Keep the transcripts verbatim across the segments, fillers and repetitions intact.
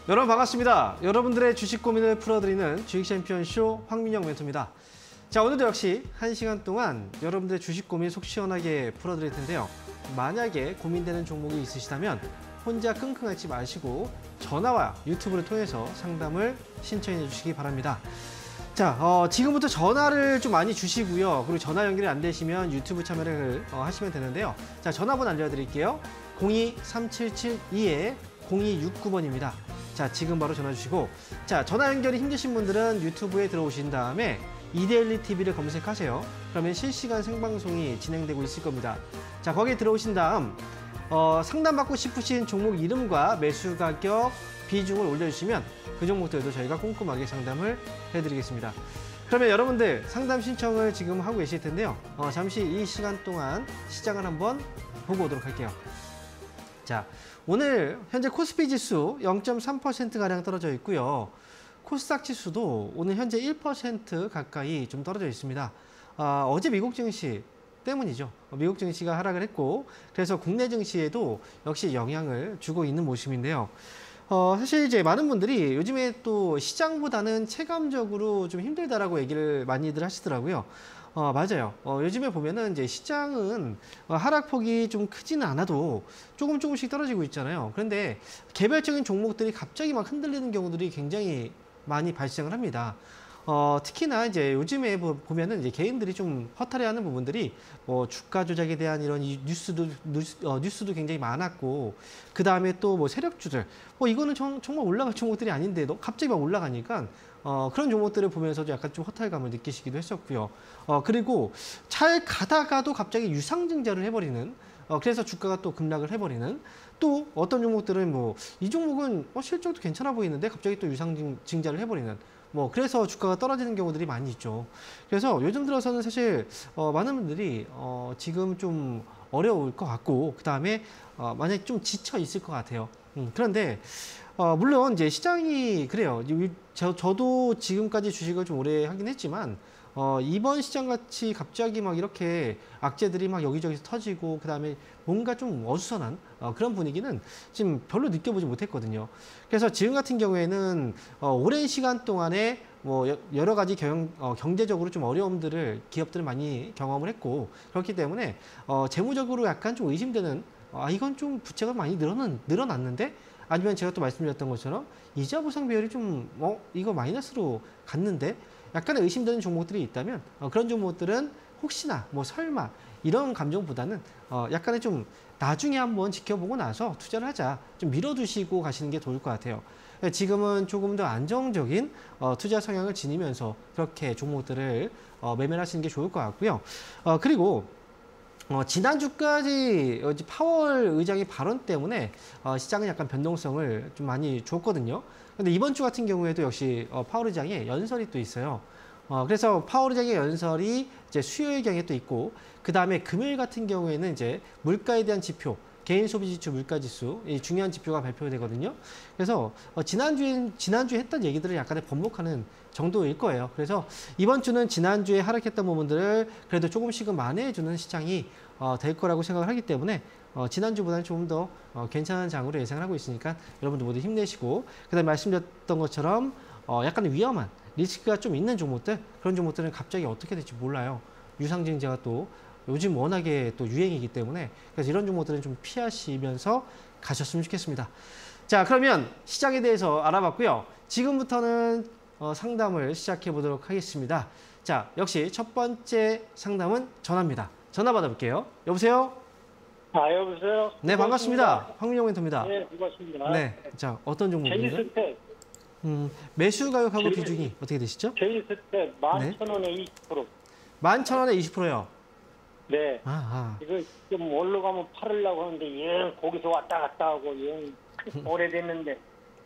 여러분 반갑습니다. 여러분들의 주식 고민을 풀어드리는 주식 챔피언쇼 황민영 멘토입니다. 자, 오늘도 역시 한 시간 동안 여러분들의 주식 고민 속 시원하게 풀어드릴 텐데요. 만약에 고민되는 종목이 있으시다면 혼자 끙끙 앓지 마시고 전화와 유튜브를 통해서 상담을 신청해 주시기 바랍니다. 자, 어, 지금부터 전화를 좀 많이 주시고요. 그리고 전화 연결이 안 되시면 유튜브 참여를 어, 하시면 되는데요. 자, 전화번호 알려드릴게요. 공이 삼칠칠이 공이육구 번입니다. 자, 지금 바로 전화 주시고, 자, 전화 연결이 힘드신 분들은 유튜브에 들어오신 다음에 이데일리 티비를 검색하세요. 그러면 실시간 생방송이 진행되고 있을 겁니다. 자, 거기에 들어오신 다음 어, 상담받고 싶으신 종목 이름과 매수 가격, 비중을 올려주시면 그 종목들도 저희가 꼼꼼하게 상담을 해드리겠습니다. 그러면 여러분들 상담 신청을 지금 하고 계실 텐데요. 어, 잠시 이 시간 동안 시장을 한번 보고 오도록 할게요. 자, 오늘 현재 코스피 지수 영 점 삼 퍼센트가량 떨어져 있고요. 코스닥 지수도 오늘 현재 일 퍼센트 가까이 좀 떨어져 있습니다. 아, 어제 미국 증시 때문이죠. 미국 증시가 하락을 했고, 그래서 국내 증시에도 역시 영향을 주고 있는 모습인데요. 어, 사실 이제 많은 분들이 요즘에 또 시장보다는 체감적으로 좀 힘들다라고 얘기를 많이들 하시더라고요. 어, 맞아요. 어, 요즘에 보면은 이제 시장은 어, 하락폭이 좀 크지는 않아도 조금 조금씩 떨어지고 있잖아요. 그런데 개별적인 종목들이 갑자기 막 흔들리는 경우들이 굉장히 많이 발생을 합니다. 어, 특히나 이제 요즘에 보면은 이제 개인들이 좀 허탈해하는 부분들이 뭐 주가 조작에 대한 이런 뉴스도 뉴스, 어, 뉴스도 굉장히 많았고, 그 다음에 또 뭐 세력주들, 뭐 이거는 정, 정말 올라갈 종목들이 아닌데 너 갑자기 막 올라가니까 어, 그런 종목들을 보면서도 약간 좀 허탈감을 느끼시기도 했었고요. 어, 그리고 잘 가다가도 갑자기 유상증자를 해버리는. 어, 그래서 주가가 또 급락을 해버리는. 또 어떤 종목들은 뭐 이 종목은 어, 실적도 괜찮아 보이는데 갑자기 또 유상증자를 해버리는. 뭐 그래서 주가가 떨어지는 경우들이 많이 있죠. 그래서 요즘 들어서는 사실 어, 많은 분들이 어, 지금 좀 어려울 것 같고, 그 다음에 어, 만약에 좀 지쳐 있을 것 같아요. 음, 그런데 어, 물론 이제 시장이 그래요. 저, 저도 지금까지 주식을 좀 오래 하긴 했지만 어, 이번 시장 같이 갑자기 막 이렇게 악재들이 막 여기저기서 터지고, 그 다음에 뭔가 좀 어수선한 어, 그런 분위기는 지금 별로 느껴보지 못했거든요. 그래서 지금 같은 경우에는 어, 오랜 시간 동안에 뭐 여러 가지 경, 어, 경제적으로 좀 어려움들을 기업들은 많이 경험을 했고, 그렇기 때문에 어, 재무적으로 약간 좀 의심되는, 아, 이건 좀 부채가 많이 늘어난, 늘어났는데? 아니면 제가 또 말씀드렸던 것처럼 이자 보상 비율이 좀, 어, 이거 마이너스로 갔는데? 약간의 의심되는 종목들이 있다면 어, 그런 종목들은 혹시나 뭐 설마 이런 감정보다는 어, 약간의 좀 나중에 한번 지켜보고 나서 투자를 하자, 좀 밀어두시고 가시는 게 좋을 것 같아요. 지금은 조금 더 안정적인 어, 투자 성향을 지니면서 그렇게 종목들을 어, 매매를 하시는 게 좋을 것 같고요. 어, 그리고 어, 지난주까지 파월 의장의 발언 때문에 어, 시장은 약간 변동성을 좀 많이 줬거든요. 근데 이번 주 같은 경우에도 역시 어, 파월 의장의 연설이 또 있어요. 어, 그래서 파월 의장의 연설이 이제 수요일경에 또 있고, 그 다음에 금요일 같은 경우에는 이제 물가에 대한 지표, 개인 소비 지수 물가 지수, 이 중요한 지표가 발표되거든요. 그래서 어, 지난주에 지난주에 했던 얘기들을 약간의 번복하는 정도일 거예요. 그래서 이번 주는 지난주에 하락했던 부분들을 그래도 조금씩은 만회해주는 시장이 어, 될 거라고 생각을 하기 때문에 어, 지난주보다는 조금 더 어, 괜찮은 장으로 예상을 하고 있으니까 여러분들 모두 힘내시고, 그 다음에 말씀드렸던 것처럼 어, 약간 위험한 리스크가 좀 있는 종목들, 그런 종목들은 갑자기 어떻게 될지 몰라요. 유상증자가 또 요즘 워낙에 또 유행이기 때문에, 그래서 이런 종목들은 좀 피하시면서 가셨으면 좋겠습니다. 자, 그러면 시장에 대해서 알아봤고요. 지금부터는 어, 상담을 시작해 보도록 하겠습니다. 자, 역시 첫 번째 상담은 전화입니다. 전화 받아볼게요. 여보세요? 아, 여보세요? 네, 반갑습니다. 황민영 멘토입니다. 네, 반갑습니다. 네, 자, 어떤 종목인가요? 제이스텝. 음, 매수 가격하고 제이- 비중이 어떻게 되시죠? 제이스텝 만 천 원에 이십 퍼센트. 만 천 원에 이십 퍼센트요. 네. 아, 아. 이거 좀 올라가면 팔으려고 하는데, 예, 거기서 왔다 갔다 하고, 예, 오래됐는데.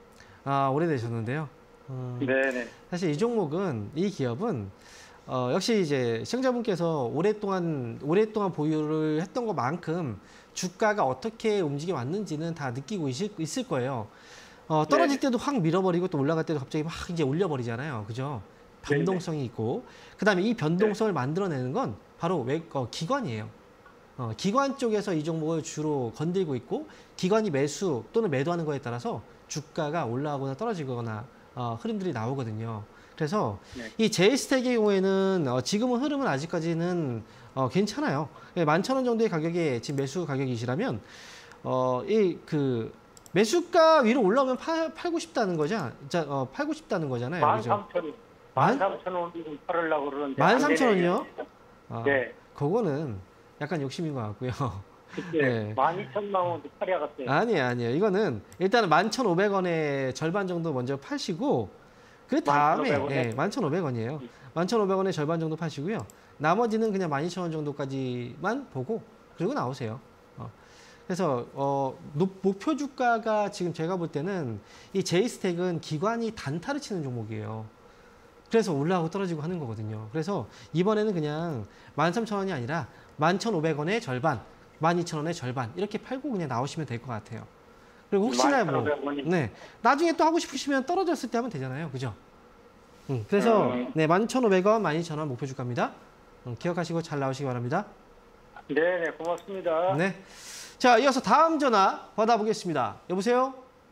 아, 오래되셨는데요. 음, 네네. 사실 이 종목은, 이 기업은 어, 역시 이제 시청자분께서 오랫동안 오랫동안 보유를 했던 것만큼 주가가 어떻게 움직여 왔는지는 다 느끼고 있을, 있을 거예요. 어, 떨어질 때도 확 밀어버리고 또 올라갈 때도 갑자기 막 이제 올려버리잖아요. 그죠? 변동성이 있고, 그 다음에 이 변동성을 만들어내는 건 바로 외, 어, 기관이에요. 어, 기관 쪽에서 이 종목을 주로 건들고 있고 기관이 매수 또는 매도하는 거에 따라서 주가가 올라가거나 떨어지거나 어, 흐름들이 나오거든요. 그래서 네. 이 제이스택의 경우에는 어, 지금은 흐름은 아직까지는 어, 괜찮아요. 만 천 원 정도의 가격이 지금 매수 가격이시라면 어, 이 그 매수가 위로 올라오면 파, 팔고 싶다는 거죠. 자, 어, 팔고 싶다는 거잖아요. 만 그죠? 삼천 만 삼천 원 팔으려고 그러는데. 만 안 삼천 되네. 원이요? 아, 네. 그거는 약간 욕심인 것 같고요. 그때 네. 만 이천만 원도 팔아갔어요. 아니에요, 아니에요. 이거는 일단은 만 천오백 원의 절반 정도 먼저 파시고 그 다음에 만 천오백 원에? 예, 만 천오백 원이에요. 만 천오백 원의 절반 정도 파시고요. 나머지는 그냥 만 이천 원 정도까지만 보고 그리고 나오세요. 어. 그래서 어, 높- 목표 주가가 지금 제가 볼 때는 이 제이스택은 기관이 단타를 치는 종목이에요. 그래서 올라가고 떨어지고 하는 거거든요. 그래서 이번에는 그냥 만 삼천 원이 아니라 만 천오백 원의 절반, 만 이천 원의 절반 이렇게 팔고 그냥 나오시면 될 것 같아요. 그리고 혹시나 뭐 만 천오백 원이. 네, 나중에 또 하고 싶으시면 떨어졌을 때 하면 되잖아요. 그죠? 음, 그래서 음. 네, 만 천오백 원, 만 이천 원 목표 주가입니다. 음, 기억하시고 잘 나오시기 바랍니다. 네, 네, 고맙습니다. 네. 자, 이어서 다음 전화 받아보겠습니다. 여보세요?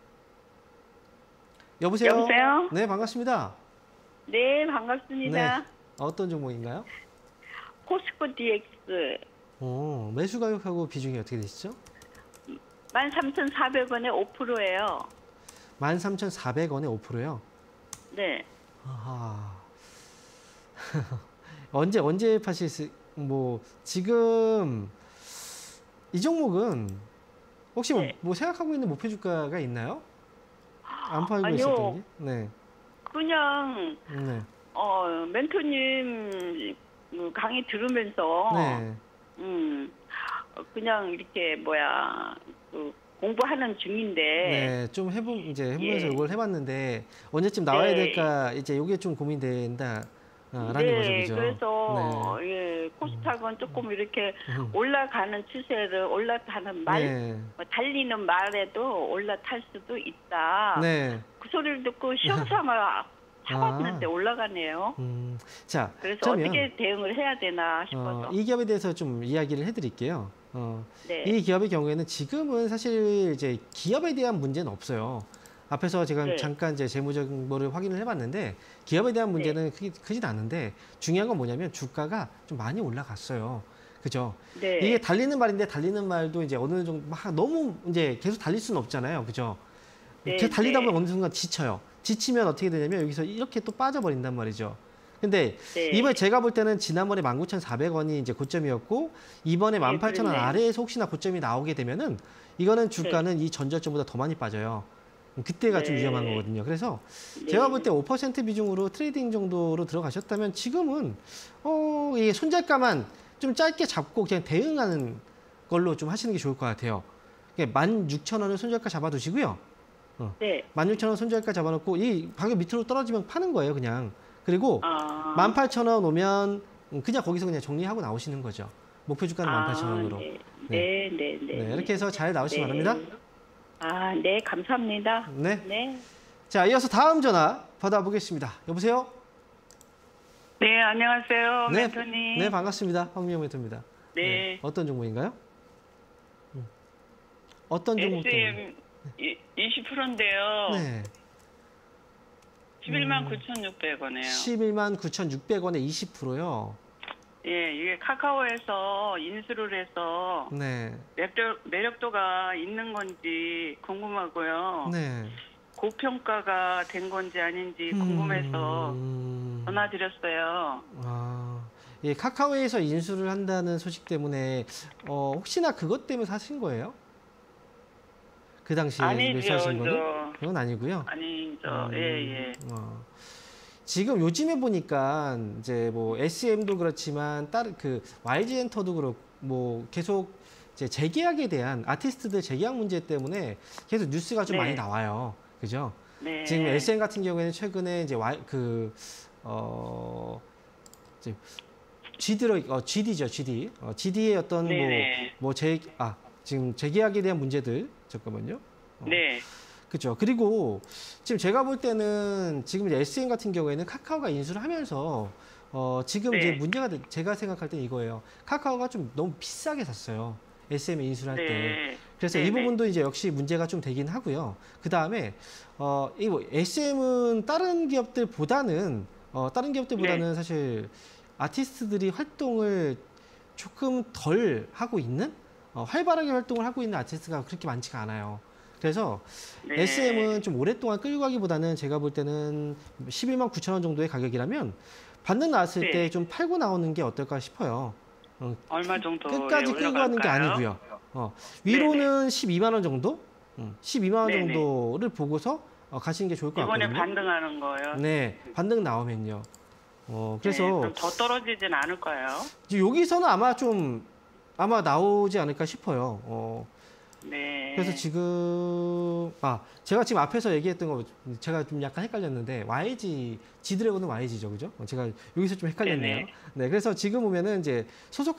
여보세요? 여보세요? 네, 반갑습니다. 네, 반갑습니다. 네. 어떤 종목인가요? 포스코 디엑스 어, 매수 가격하고 비중이 어떻게 되시죠? 만 삼천사백 원에 오 퍼센트예요. 만 삼천사백 원에 오 퍼센트요? 네. 아하. 언제 언제 파실 수, 뭐 지금 이 종목은 혹시 뭐, 네. 뭐 생각하고 있는 목표 주가가 있나요? 안 팔고 아니요. 있었던 게? 네. 그냥 네. 어, 멘토님 강의 들으면서 네. 음, 어, 그냥 이렇게 뭐야 그 공부하는 중인데 네. 좀 해보 이제 해보면서 예. 이걸 해봤는데 언제쯤 나와야 네. 될까 이제 이게 좀 고민된다. 어, 라는 네, 거죠, 그죠? 그래서 예, 코스닥은 조금 이렇게 음. 올라가는 추세를 올라타는 말, 네. 뭐 달리는 말에도 올라탈 수도 있다. 네. 그 소리를 듣고 시험 삼아 사봤는데 올라가네요. 음. 자, 그래서 그러면 어떻게 대응을 해야 되나 싶어서. 어, 이 기업에 대해서 좀 이야기를 해드릴게요. 어, 네. 이 기업의 경우에는 지금은 사실 이제 기업에 대한 문제는 없어요. 앞에서 제가 네. 잠깐 이제 재무 정보를 확인을 해봤는데 기업에 대한 문제는 크기, 크진 않은데 중요한 건 뭐냐면 주가가 좀 많이 올라갔어요. 그죠? 네. 이게 달리는 말인데 달리는 말도 이제 어느 정도 막 너무 이제 계속 달릴 수는 없잖아요. 그죠? 네, 계속 달리다 네. 보면 어느 순간 지쳐요. 지치면 어떻게 되냐면 여기서 이렇게 또 빠져버린단 말이죠. 근데 네. 이번에 제가 볼 때는 지난번에 만 구천사백 원이 이제 고점이었고 이번에 만 팔천 원 그렇네. 아래에서 혹시나 고점이 나오게 되면은 이거는 주가는 이 전저점보다 더 많이 빠져요. 그때가 좀 네. 위험한 거거든요. 그래서 네. 제가 볼 때 오 퍼센트 비중으로 트레이딩 정도로 들어가셨다면 지금은 어, 이 손절가만 좀 짧게 잡고 그냥 대응하는 걸로 좀 하시는 게 좋을 것 같아요. 만 육천 원을 손절가 잡아두시고요. 네. 만 육천 원 손절가 잡아놓고 이 가격 밑으로 떨어지면 파는 거예요, 그냥. 그리고 아. 만 팔천 원 오면 그냥 거기서 그냥 정리하고 나오시는 거죠. 목표 주가는 아, 만 팔천 원으로. 네. 네. 네, 네, 네. 네, 이렇게 해서 잘 나오시기 네. 바랍니다. 아, 네, 감사합니다. 네. 네. 자, 이어서 다음 전화 받아보겠습니다. 여보세요? 네, 안녕하세요, 네, 멘토님. 네, 반갑습니다. 황미영 멘토입니다. 네. 어떤 종목인가요? 음. 어떤 종목 때문에? 에스엠 이십 퍼센트인데요. 네. 십일만 구천육백 원이에요. 십일만 구천육백 원에 이십 퍼센트요. 예, 이게 카카오에서 인수를 해서 네. 매력, 매력도가 있는 건지 궁금하고요. 네. 고평가가 된 건지 아닌지 궁금해서 음... 전화드렸어요. 아, 예, 카카오에서 인수를 한다는 소식 때문에 어, 혹시나 그것 때문에 사신 거예요? 그 당시에 아니죠, 매수하신 거는? 저. 그건 아니고요. 아니, 저, 음, 예, 예. 어. 지금 요즘에 보니까 이제 뭐 에스엠도 그렇지만 다른 그 와이지엔터도 그렇고 뭐 계속 이제 재계약에 대한 아티스트들 재계약 문제 때문에 계속 뉴스가 좀 네. 많이 나와요. 그죠? 네. 지금 에스엠 같은 경우에는 최근에 이제 와이 그 어 이제 지디로 어 지디죠, 지디. 어, 지디의 어떤 네네. 뭐뭐재아 지금 재계약에 대한 문제들 잠깐만요. 어. 네. 그렇죠. 그리고 지금 제가 볼 때는 지금 에스엠 같은 경우에는 카카오가 인수를 하면서 어, 지금 네. 이제 문제가 돼- 제가 생각할 때 이거예요. 카카오가 좀 너무 비싸게 샀어요. 에스엠에 인수를 할 때. 네. 그래서 네, 이 네. 부분도 이제 역시 문제가 좀 되긴 하고요. 그 다음에 어, 이 뭐 에스엠은 다른 기업들보다는 어, 다른 기업들보다는 네. 사실 아티스트들이 활동을 조금 덜 하고 있는 어, 활발하게 활동을 하고 있는 아티스트가 그렇게 많지가 않아요. 그래서 네. 에스엠은 좀 오랫동안 끌고 가기보다는 제가 볼 때는 십일만 구천 원 정도의 가격이라면 반등 나왔을 네. 때 좀 팔고 나오는 게 어떨까 싶어요. 어, 얼마 정도 끝까지 끌고 가는 게 아니고요. 어, 위로는 십이만 원 정도? 음, 십이만 원 네네. 정도를 보고서 어, 가시는 게 좋을 것 이번에 같거든요. 반등하는 거예요. 네, 반등 나오면요. 어, 그래서 네, 그럼 더 떨어지진 않을 거예요. 이제 여기서는 아마 좀 아마 나오지 않을까 싶어요. 어, 네. 그래서 지금 아 제가 지금 앞에서 얘기했던 거 제가 좀 약간 헷갈렸는데 와이지 지드래곤은 와이지죠, 그죠? 어, 제가 여기서 좀 헷갈렸네요. 네네. 네, 그래서 지금 보면은 이제 소속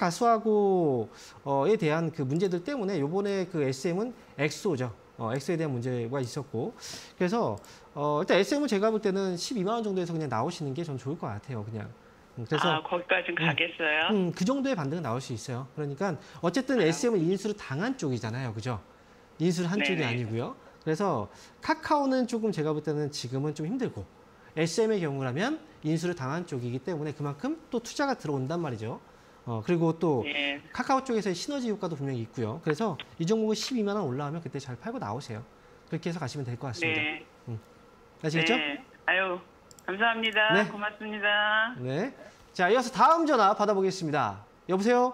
가수하고에 대한 그 문제들 때문에 요번에 그 에스엠은 엑소죠. 어, 엑소에 대한 문제가 있었고 그래서 어, 일단 에스엠은 제가 볼 때는 십이만 원 정도에서 그냥 나오시는 게 전 좋을 것 같아요, 그냥. 음, 그래서 아, 거기까지 가겠어요? 음, 그 정도의 반등은 나올 수 있어요. 그러니까 어쨌든 에스엠은 인수를 당한 쪽이잖아요. 그죠? 인수를 한 쪽이 네네. 아니고요. 그래서 카카오는 조금 제가 볼 때는 지금은 좀 힘들고 에스엠의 경우라면 인수를 당한 쪽이기 때문에 그만큼 또 투자가 들어온단 말이죠. 어, 그리고 또 네. 카카오 쪽에서의 시너지 효과도 분명히 있고요. 그래서 이 종목은 십이만 원 올라오면 그때 잘 팔고 나오세요. 그렇게 해서 가시면 될 것 같습니다. 네. 아시겠죠? 네. 아유, 감사합니다. 네. 고맙습니다. 네. 자, 이어서 다음 전화 받아보겠습니다. 여보세요?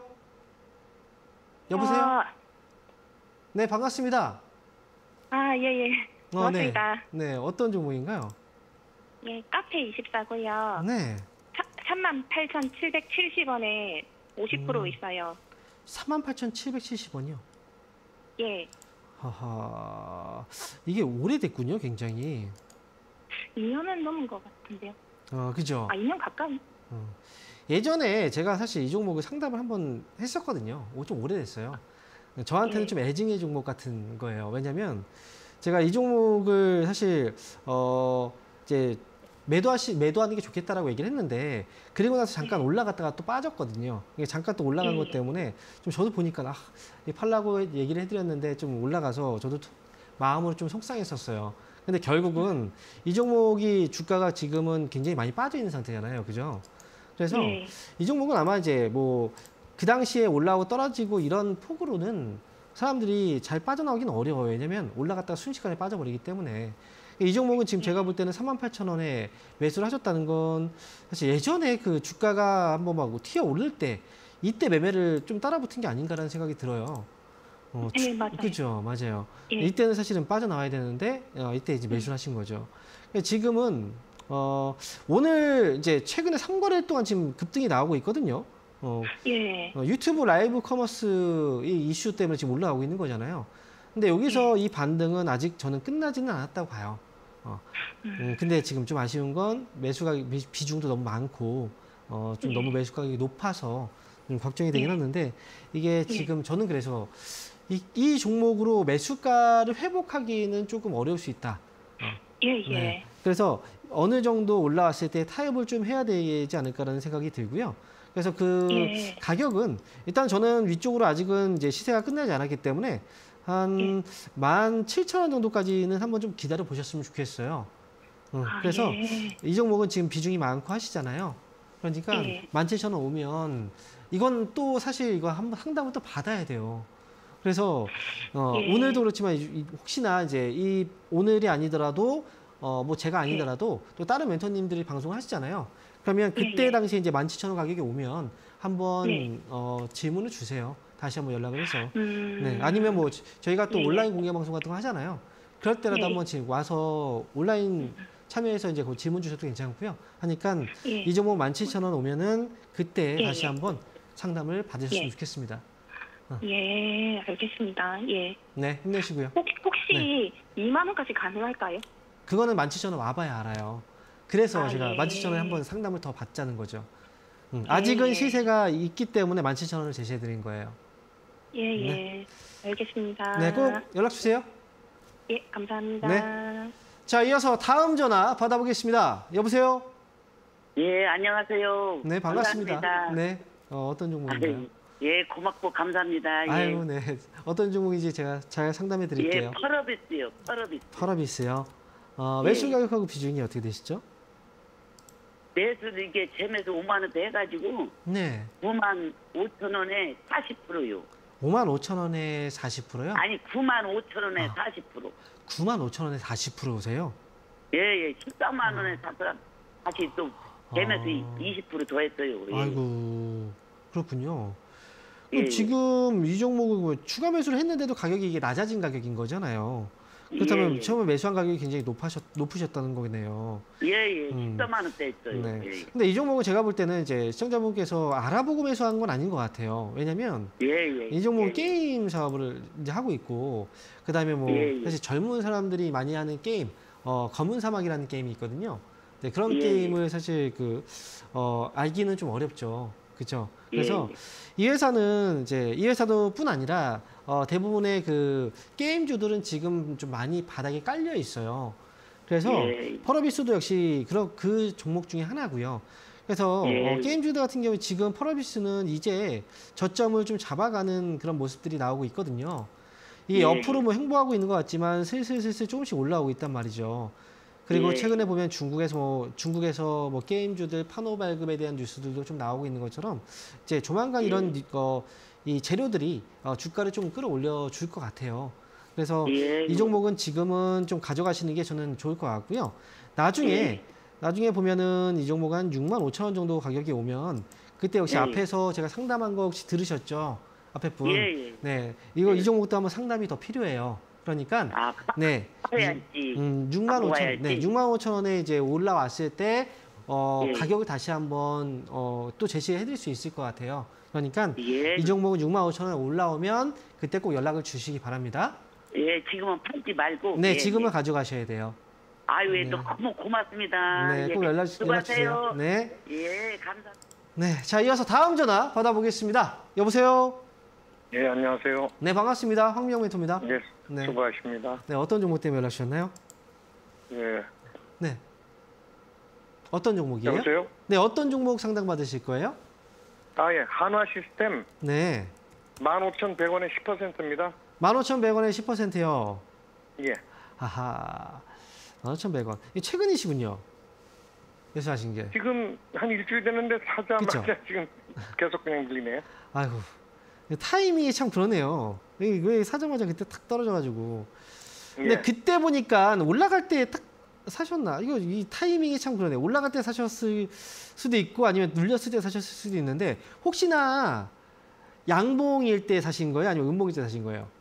여보세요? 어, 네, 반갑습니다. 아, 예, 예. 어, 네. 고맙습니다. 네, 어떤 종목인가요? 예, 카페 이십사고요. 네. 삼만 팔천칠백칠십 원에 오십 퍼센트 음. 있어요. 삼만 팔천칠백칠십 원이요. 예. 하하. 이게 오래됐군요, 굉장히. 이 년은 넘은 것 같은데요. 어, 그죠? 아, 이 년 가까이? 어. 예전에 제가 사실 이 종목을 상담을 한번 했었거든요. 오, 좀 오래됐어요. 저한테는 예. 좀 애증의 종목 같은 거예요. 왜냐면 제가 이 종목을 사실 어 이제 매도하시 매도하는 게 좋겠다라고 얘기를 했는데 그리고 나서 잠깐 올라갔다가 또 빠졌거든요. 이게 잠깐 또 올라간 예. 것 때문에 좀 저도 보니까 아, 이 팔라고 얘기를 해드렸는데 좀 올라가서 저도 마음으로 좀 속상했었어요. 근데 결국은 이 종목이 주가가 지금은 굉장히 많이 빠져 있는 상태잖아요. 그죠? 그래서 예. 이 종목은 아마 이제 뭐 그 당시에 올라오고 떨어지고 이런 폭으로는 사람들이 잘 빠져나오기는 어려워요. 왜냐면 올라갔다가 순식간에 빠져버리기 때문에. 이 종목은 지금 제가 볼 때는 삼만 팔천 원에 매수를 하셨다는 건 사실 예전에 그 주가가 한번 막 튀어 오를 때 이때 매매를 좀 따라붙은 게 아닌가라는 생각이 들어요. 어, 네, 맞아요. 그죠, 맞아요. 예. 이때는 사실은 빠져나와야 되는데 어, 이때 이제 매수를 하신 거죠. 지금은 어, 오늘 이제 최근에 삼 거래일 동안 지금 급등이 나오고 있거든요. 어, 예. 어, 유튜브 라이브 커머스 이 이슈 때문에 지금 올라가고 있는 거잖아요. 근데 여기서 이 반등은 아직 저는 끝나지는 않았다고 봐요. 어, 음, 근데 지금 좀 아쉬운 건 매수가 비중도 너무 많고 어, 좀 예. 너무 매수 가격이 높아서 좀 걱정이 되긴 예. 하는데 이게 지금 저는 그래서 이, 이 종목으로 매수가를 회복하기는 조금 어려울 수 있다. 어, 예, 예. 네. 그래서 어느 정도 올라왔을 때 타협을 좀 해야 되지 않을까라는 생각이 들고요. 그래서 그 예. 가격은 일단 저는 위쪽으로 아직은 이제 시세가 끝나지 않았기 때문에 한 만 칠천 원 정도까지는 한번 좀 기다려 보셨으면 좋겠어요. 어, 아, 그래서 예. 이 종목은 지금 비중이 많고 하시잖아요. 그러니까 예. 만 칠천 원 오면 이건 또 사실 이거 한번 상담을 또 받아야 돼요. 그래서 어, 예. 오늘도 그렇지만 이- 혹시나 이제 이 오늘이 아니더라도 어, 뭐 제가 아니더라도 또 다른 멘토님들이 방송을 하시잖아요. 그러면 그때 예, 예. 당시에 이제 만 칠천 원 가격이 오면 한번 예. 어, 질문을 주세요. 다시 한번 연락을 해서. 음. 네, 아니면 뭐 저- 저희가 또 예, 예. 온라인 공개 방송 같은 거 하잖아요. 그럴 때라도 예. 한번 지금 와서 온라인 참여해서 이제 그 질문 주셔도 괜찮고요. 하니까 예. 이 종목 만 칠천 원 오면은 그때 예, 다시 예. 한번 상담을 받으셨으면 예. 좋겠습니다. 예, 알겠습니다. 예. 네, 힘내시고요. 혹, 혹시 네. 이만 원까지 가능할까요? 그거는 만 칠천 원 와봐야 알아요. 그래서 아, 제가 예. 만 칠천 원에 한번 상담을 더 받자는 거죠. 음, 아직은 예. 시세가 있기 때문에 만 칠천 원을 제시해 드린 거예요. 예, 예. 알겠습니다. 네, 꼭 연락 주세요. 예, 감사합니다. 네. 자, 이어서 다음 전화 받아보겠습니다. 여보세요? 예, 안녕하세요. 네, 반갑습니다. 감사합니다. 네, 어, 어떤 종목인가요? 아유, 예, 고맙고 감사합니다. 예. 아이고, 네. 어떤 종목인지 제가 잘 상담해 예, 드릴게요. 펄어비스요, 펄어비스. 펄어비스요. 어, 예. 매수 가격하고 비중이 어떻게 되시죠? 매수 이게 제매수 오만 원대 해가지고 네. 구만 오천 원에 사십 퍼센트요. 오만 오천 원에 사십 퍼센트요? 아니 구만 오천 원에 아. 사십 퍼센트. 구만 오천 원에 사십 퍼센트세요? 예, 예, 십사만 원에 사서 다시 또 제매수 아. 이십 퍼센트 더 했어요. 예. 아이고, 그렇군요. 예, 그럼 예. 지금 이 종목은 뭐 추가 매수를 했는데도 가격이 이게 낮아진 가격인 거잖아요. 그렇다면 예, 예. 처음에 매수한 가격이 굉장히 높으셨, 높으셨다는 거네요. 예, 예, 음. 십사만 원대 했어요. 네. 예, 근데 이 종목은 제가 볼 때는 이제 시청자분께서 알아보고 매수한 건 아닌 것 같아요. 왜냐면 예, 예. 이 종목은 예, 게임 사업을 이제 하고 있고, 그 다음에 뭐 예, 예. 사실 젊은 사람들이 많이 하는 게임, 어, 검은 사막이라는 게임이 있거든요. 네, 그런 예, 게임을 사실 그 어, 알기는 좀 어렵죠. 그렇죠. 그래서 예, 이 회사는 이제 이 회사도 뿐 아니라 어, 대부분의 그 게임주들은 지금 좀 많이 바닥에 깔려 있어요. 그래서 예. 펄어비스도 역시 그런 그 종목 중에 하나고요. 그래서 예. 어, 게임주들 같은 경우 지금 펄어비스는 이제 저점을 좀 잡아가는 그런 모습들이 나오고 있거든요. 이게 예. 옆으로 뭐 행보하고 있는 것 같지만 슬슬슬슬 조금씩 올라오고 있단 말이죠. 그리고 예. 최근에 보면 중국에서 뭐 중국에서 뭐 게임주들 판호 발급에 대한 뉴스들도 좀 나오고 있는 것처럼 이제 조만간 이런 어, 이 재료들이 어, 주가를 좀 끌어올려 줄 것 같아요. 그래서 예. 이 종목은 지금은 좀 가져가시는 게 저는 좋을 것 같고요. 나중에 예. 나중에 보면은 이 종목 한 육만 오천 원 정도 가격이 오면 그때 역시 예. 앞에서 제가 상담한 거 혹시 들으셨죠? 앞에 분. 예, 예. 네, 이거 예. 이 종목도 한번 상담이 더 필요해요. 그러니까 아, 네. 해야지. 음, 육만 오천 원. 네, 육만 오천 원에 이제 올라왔을 때 어, 예. 가격을 다시 한번 어, 또 제시해 드릴 수 있을 것 같아요. 그러니까 예. 이 종목은 육만 오천 원에 올라오면 그때 꼭 연락을 주시기 바랍니다. 예, 지금은 팔지 말고. 네, 예, 지금은 예. 가져가셔야 돼요. 아유, 예, 네. 너무 고맙습니다. 네, 예. 꼭 연락, 연락 수고하세요. 주세요. 네. 예, 감사합니다. 네, 자, 이어서 다음 전화 받아보겠습니다. 여보세요? 예, 안녕하세요. 네, 반갑습니다. 황미영 멘토입니다. 예, 네. 수고하십니다. 네, 어떤 종목 때문에 연락 주셨나요? 예, 네. 어떤 종목이에요? 여보세요? 네, 어떤 종목 상담 받으실 거예요? 아, 예, 한화 시스템 네. 만 오천백 원에 십 퍼센트입니다. 만 오천백 원에 십 퍼센트요. 예, 하하. 만 오천백 원. 이 최근이시군요. 매수하신 게. 지금 한 일주일 됐는데 사자마자 그쵸? 지금 계속 그냥 밀리네요. 아이고. 타이밍이 참 그러네요. 왜, 왜 사자마자 그때 탁 떨어져가지고. 근데 예, 그때 보니까 올라갈 때 딱 사셨나? 이거 이 타이밍이 참 그러네. 올라갈 때 사셨을 수도 있고 아니면 눌렸을 때 사셨을 수도 있는데 혹시나 양봉일 때 사신 거예요? 아니면 음봉일 때 사신 거예요?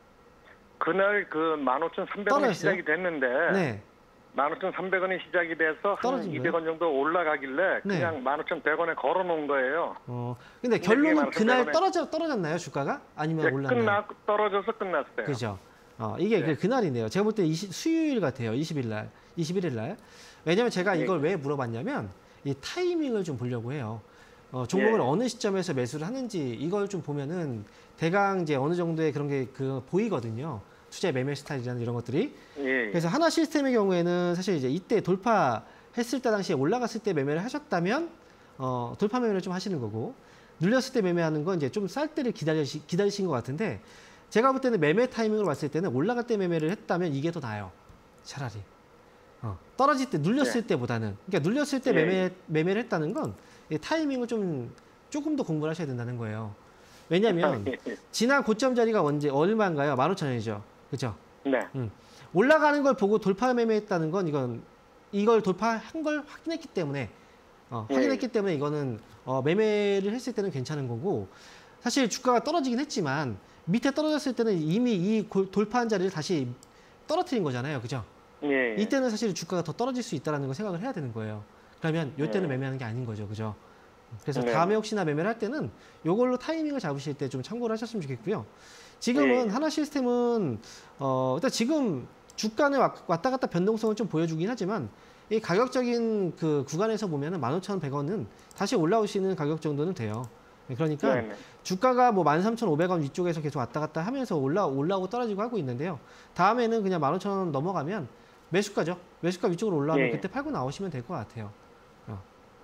그날 그 만 오천삼백 원에 떨어졌어요? 시작이 됐는데 네. 만 오천삼백 원에 시작이 돼서 한 떨어진 거예요? 이백 원 정도 올라가길래 네. 그냥 만 오천백 원에 걸어놓은 거예요. 어. 근데 그게 결론은 만 오천백 그날 원에 떨어져 떨어졌나요, 주가가? 아니면 예, 올랐나요? 끝나 떨어져서 끝났어요. 그죠. 어, 이게 네. 그 그날이네요. 제가 볼 때 수요일 같아요. 이십 일 날, 이십일 일 날. 왜냐면 제가 네. 이걸 왜 물어봤냐면 이 타이밍을 좀 보려고 해요. 어, 종목을 예. 어느 시점에서 매수를 하는지 이걸 좀 보면은 대강 이제 어느 정도의 그런 게 그 보이거든요. 투자 매매 스타일이라는 이런 것들이. 예, 그래서 하나 시스템의 경우에는 사실 이제 이때 돌파했을 때 당시에 올라갔을 때 매매를 하셨다면 어, 돌파 매매를 좀 하시는 거고 눌렸을 때 매매하는 건 이제 좀 쌀 때를 기다리시, 기다리신 것 같은데 제가 볼 때는 매매 타이밍으로 봤을 때는 올라갈 때 매매를 했다면 이게 더 나아요. 차라리. 어, 떨어질 때 눌렸을 네. 때보다는 그러니까 눌렸을 때 예. 매매 매매를 했다는 건 이 타이밍을 좀 조금 더 공부를 하셔야 된다는 거예요. 왜냐하면 지난 고점 자리가 언제 얼마인가요? 만 오천 원이죠. 그렇죠? 네, 올라가는 걸 보고 돌파 매매했다는 건 이건 이걸 돌파한 걸 확인했기 때문에 어, 예. 확인했기 때문에 이거는 어, 매매를 했을 때는 괜찮은 거고 사실 주가가 떨어지긴 했지만 밑에 떨어졌을 때는 이미 이 골- 돌파한 자리를 다시 떨어뜨린 거잖아요, 그죠? 예, 이때는 사실 주가가 더 떨어질 수 있다는 걸 생각을 해야 되는 거예요. 그러면 이때는 네. 매매하는 게 아닌 거죠, 그죠? 그래서 네. 다음에 혹시나 매매를 할 때는 이걸로 타이밍을 잡으실 때 좀 참고를 하셨으면 좋겠고요. 지금은 네. 하나 시스템은 어, 일단 지금 주가는 왔- 왔다 갔다 변동성을 좀 보여주긴 하지만 이 가격적인 그 구간에서 보면은 만 오천백 원은 다시 올라올 수 있는 가격 정도는 돼요. 그러니까 네, 네. 주가가 뭐 만 삼천오백 원 위쪽에서 계속 왔다 갔다 하면서 올라 올라오고 떨어지고 하고 있는데요. 다음에는 그냥 만 오천 원 넘어가면 매수가죠. 매수가 위쪽으로 올라오면 예. 그때 팔고 나오시면 될 것 같아요. 어.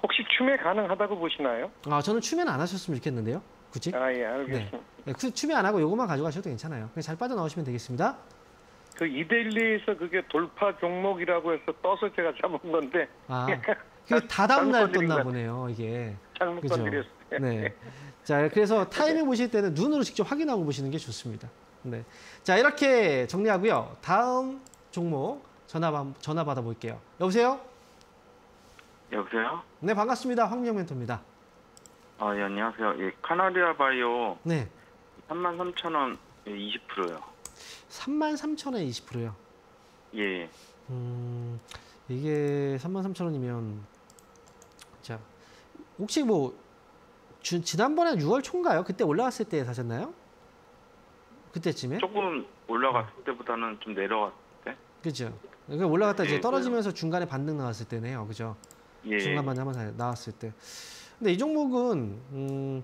혹시 추매 가능하다고 보시나요? 아, 저는 추매는 안 하셨으면 좋겠는데요. 굳이. 아, 예, 알겠습니다. 네, 그 추매 안 하고 요것만 가져가셔도 괜찮아요. 그냥 잘 빠져나오시면 되겠습니다. 그 이데일리에서 그게 돌파 종목이라고 해서 떠서 제가 잡은 건데 아, 그 다다음 날 잘못 건드린 떴나 것 보네요, 이게. 잘못 그죠. 건드렸어요. 네. 자, 그래서 타이밍 보실 때는 눈으로 직접 확인하고 보시는 게 좋습니다. 네. 자, 이렇게 정리하고요. 다음 종목 전화, 받- 전화 받아볼게요. 여보세요? 여보세요? 네, 반갑습니다. 황민영 멘토입니다. 아, 예, 안녕하세요. 예, 카나리아 바이오 네. 삼만 삼천 원 이십 퍼센트요. 삼만 삼천 원에 이십 퍼센트요. 예. 음, 이게 삼만 삼천 원이면, 자, 혹시 뭐, 주, 지난번에 유월 초인가요? 그때 올라왔을 때 사셨나요? 그때쯤에? 조금 올라갔을 때보다는 좀 내려갔을 때? 그죠? 그러니까 올라갔다 이제 예, 떨어지면서 중간에 반등 나왔을 때네요. 그죠? 예. 중간 반등 한번 나왔을 때. 근데 이 종목은, 음,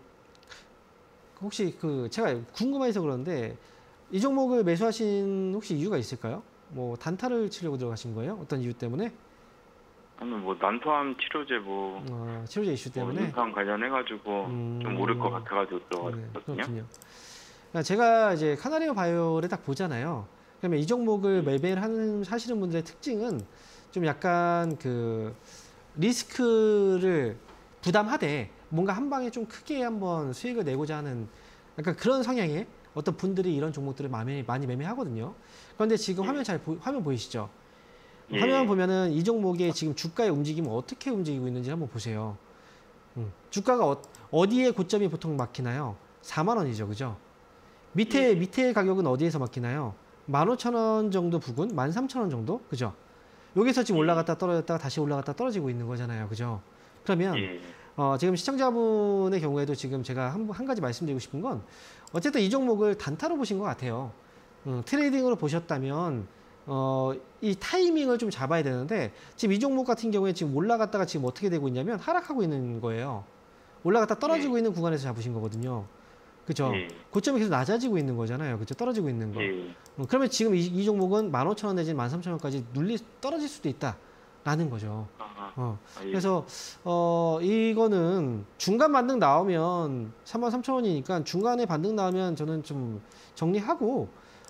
혹시 그, 제가 궁금해서 그러는데, 이 종목을 매수하신 혹시 이유가 있을까요? 뭐, 단타를 치려고 들어가신 거예요? 어떤 이유 때문에? 아니, 뭐, 난토암 치료제 뭐, 어, 치료제 이슈 뭐 때문에? 임상 관련해가지고 음. 좀 오를 것 같아가지고 네, 들어갔거든요. 그렇군요. 그러니까 제가 이제 카나리아 바이오를 딱 보잖아요. 그러면 이 종목을 매매를 하는 하시는 분들의 특징은 좀 약간 그 리스크를 부담하되 뭔가 한 방에 좀 크게 한번 수익을 내고자 하는 약간 그런 성향의 어떤 분들이 이런 종목들을 많이 많이 매매하거든요. 그런데 지금 화면 잘 보, 화면 보이시죠? 예. 화면 보면은 이 종목의 지금 주가의 움직임은 어떻게 움직이고 있는지 한번 보세요. 음, 주가가 어, 어디에 고점이 보통 막히나요? 사만 원이죠, 그죠? 밑에 밑에 가격은 어디에서 막히나요? 만 오천 원 정도 부근, 만 삼천 원 정도, 그죠? 여기서 지금 올라갔다 떨어졌다가 다시 올라갔다 떨어지고 있는 거잖아요, 그죠? 그러면 예. 어, 지금 시청자분의 경우에도 지금 제가 한, 한 가지 말씀드리고 싶은 건 어쨌든 이 종목을 단타로 보신 것 같아요. 음, 트레이딩으로 보셨다면 어, 이 타이밍을 좀 잡아야 되는데 지금 이 종목 같은 경우에 지금 올라갔다가 지금 어떻게 되고 있냐면 하락하고 있는 거예요. 올라갔다 떨어지고 예. 있는 구간에서 잡으신 거거든요. 그죠? 예. 고점이 계속 낮아지고 있는 거잖아요. 그죠? 떨어지고 있는 거. 예. 어, 그러면 지금 이, 이 종목은 만 오천 원 내지 만 삼천 원까지 눌리 떨어질 수도 있다라는 거죠. 아, 어. 아, 예. 그래서 어 이거는 중간 반등 나오면 삼만 삼천 원이니까 중간에 반등 나오면 저는 좀 정리하고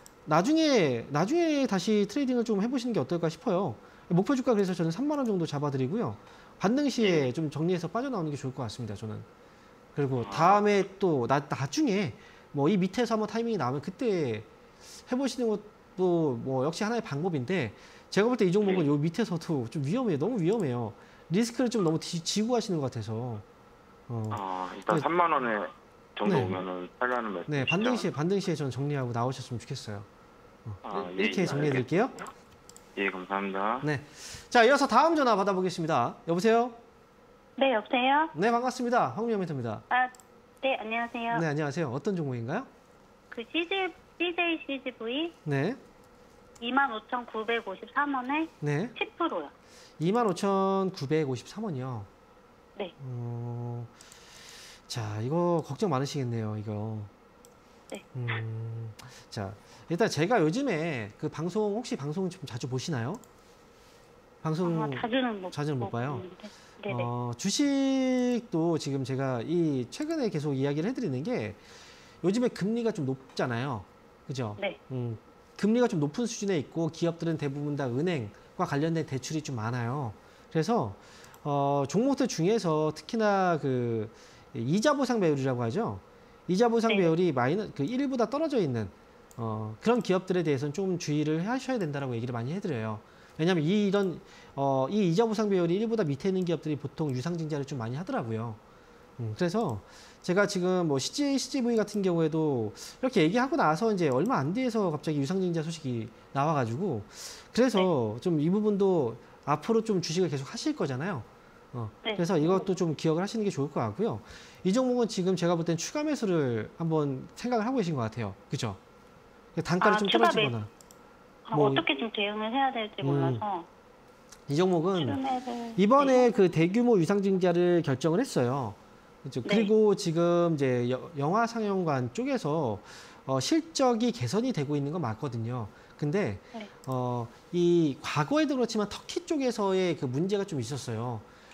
나중에 나중에 다시 트레이딩을 좀 해보시는 게 어떨까 싶어요. 목표 주가 그래서 저는 삼만 원 정도 잡아드리고요. 반등 시에 좀 정리해서 빠져나오는 게 좋을 것 같습니다. 저는. 그리고 다음에 또 나, 나중에 뭐 이 밑에서 한번 타이밍이 나오면 그때 해보시는 것도 뭐 역시 하나의 방법인데 제가 볼 때 이 종목은 요 밑에서도 좀 위험해요. 너무 위험해요. 리스크를 좀 너무 지, 지고 하시는 것 같아서. 어. 아, 일단 네. 삼만 원에 정도 네. 오면은 살라는 말씀. 네, 반등 시에 반등 시에 저는 정리하고 나오셨으면 좋겠어요. 어, 아, 예, 이렇게 예, 정리해 드릴게요. 예, 감사합니다. 네. 자, 이어서 다음 전화 받아보겠습니다. 여보세요? 네, 여보세요? 네, 반갑습니다. 황미영 멘토입니다. 아, 네, 안녕하세요. 네, 안녕하세요. 어떤 종목인가요? 그 씨제이, 씨제이 씨지브이 네. 이만 오천구백오십삼 원에 네. 십 퍼센트요. 이만 오천구백오십삼 원이요. 네. 어, 자, 이거 걱정 많으시겠네요, 이거. 네. 음, 자, 일단 제가 요즘에 그 방송, 혹시 방송 좀 자주 보시나요? 방송 아, 자주는 못, 자주는 못 봐요? 보는데. 네네. 어, 주식도 지금 제가 이 최근에 계속 이야기를 해드리는 게 요즘에 금리가 좀 높잖아요. 그죠? 네. 음, 금리가 좀 높은 수준에 있고 기업들은 대부분 다 은행과 관련된 대출이 좀 많아요. 그래서 어, 종목들 중에서 특히나 그 이자 보상 배율이라고 하죠. 이자 보상 네. 배율이 마이너 그 일보다 떨어져 있는 어, 그런 기업들에 대해서는 좀 주의를 하셔야 된다라고 얘기를 많이 해드려요. 왜냐하면 이 이런 어, 이 이자 보상 배율이 일보다 밑에 있는 기업들이 보통 유상증자를 좀 많이 하더라고요. 음, 그래서 제가 지금 뭐 씨제이, 씨지브이 같은 경우에도 이렇게 얘기하고 나서 이제 얼마 안 돼서 갑자기 유상증자 소식이 나와가지고 그래서 좀 이 부분도 앞으로 좀 주식을 계속 하실 거잖아요. 어, 네. 그래서 이것도 좀 기억을 하시는 게 좋을 것 같고요. 이 종목은 지금 제가 볼 땐 추가 매수를 한번 생각을 하고 계신 것 같아요. 그죠? 단가를 아, 좀 추가 떨어지거나. 아, 뭐, 어떻게 좀 대응을 해야 될지 음, 몰라서. 이 종목은 추매를- 이번에 네. 그 대규모 유상증자를 결정을 했어요. 그렇죠? 네. 그리고 지금 이제 여- 영화 상영관 쪽에서 어, 실적이 개선이 되고 있는 건 맞거든요. 근데 네. 어, 이 과거에도 그렇지만 터키 쪽에서의 그 문제가 좀 있었어요.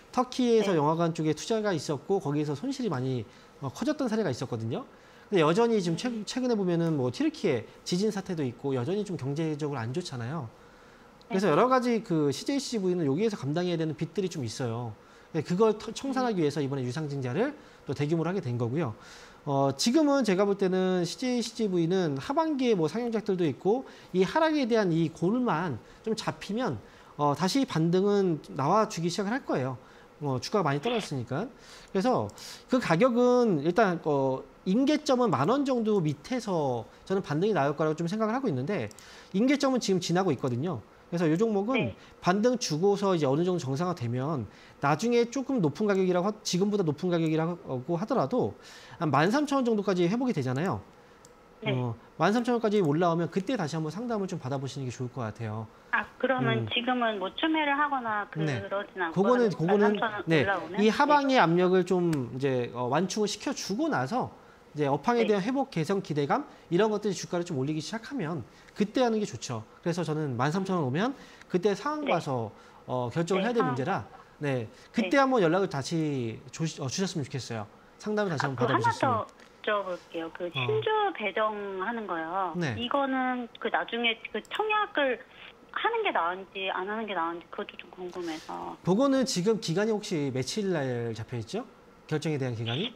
터키에서 네. 영화관 쪽에 투자가 있었고 거기에서 손실이 많이 어, 커졌던 사례가 있었거든요. 근데 여전히 지금 최, 최근에 보면은 뭐 튀르키예 지진 사태도 있고 여전히 좀 경제적으로 안 좋잖아요. 그래서 네. 여러 가지 그 씨제이씨지브이는 여기에서 감당해야 되는 빚들이 좀 있어요. 그걸 터- 청산하기 위해서 이번에 유상증자를 또 대규모로 하게 된 거고요. 어, 지금은 제가 볼 때는 씨제이씨지브이는 하반기에 뭐 상영작들도 있고 이 하락에 대한 이 골만 좀 잡히면 어, 다시 반등은 나와주기 시작을 할 거예요. 어, 주가가 많이 떨어졌으니까. 그래서 그 가격은 일단 어, 임계점은 만 원 정도 밑에서 저는 반등이 나올 거라고 좀 생각을 하고 있는데 임계점은 지금 지나고 있거든요. 그래서 이 종목은 네. 반등 주고서 이제 어느 정도 정상화되면 나중에 조금 높은 가격이라고 하- 지금보다 높은 가격이라고 하더라도 한 만 삼천 원 정도까지 회복이 되잖아요. 네. 어, 만 삼천 원까지 올라오면 그때 다시 한번 상담을 좀 받아보시는 게 좋을 것 같아요. 아, 그러면 음. 지금은 뭐 추매를 하거나 네. 그러진 않고 그거는 그거는 네, 올라오면? 이 하방의 압력을 좀 이제 어, 완충을 시켜주고 나서 이제 업황에 네. 대한 회복 개선 기대감 이런 것들이 주가를 좀 올리기 시작하면 그때 하는 게 좋죠. 그래서 저는 만 삼천 원 오면 그때 상황 네. 봐서 어, 결정을 네, 해야 될 상황 문제라 네 그때 네. 한번 연락을 다시 주, 어, 주셨으면 좋겠어요. 상담을 다시 아, 한번 그 하나 받아보셨으면. 더 여쭤볼게요. 그 신주 배정하는 거요. 네. 이거는 그 나중에 그 청약을 하는 게 나은지 안 하는 게 나은지 그것도 좀 궁금해서. 그거는 지금 기간이 혹시 며칠 날 잡혀 있죠? 결정에 대한 기간이?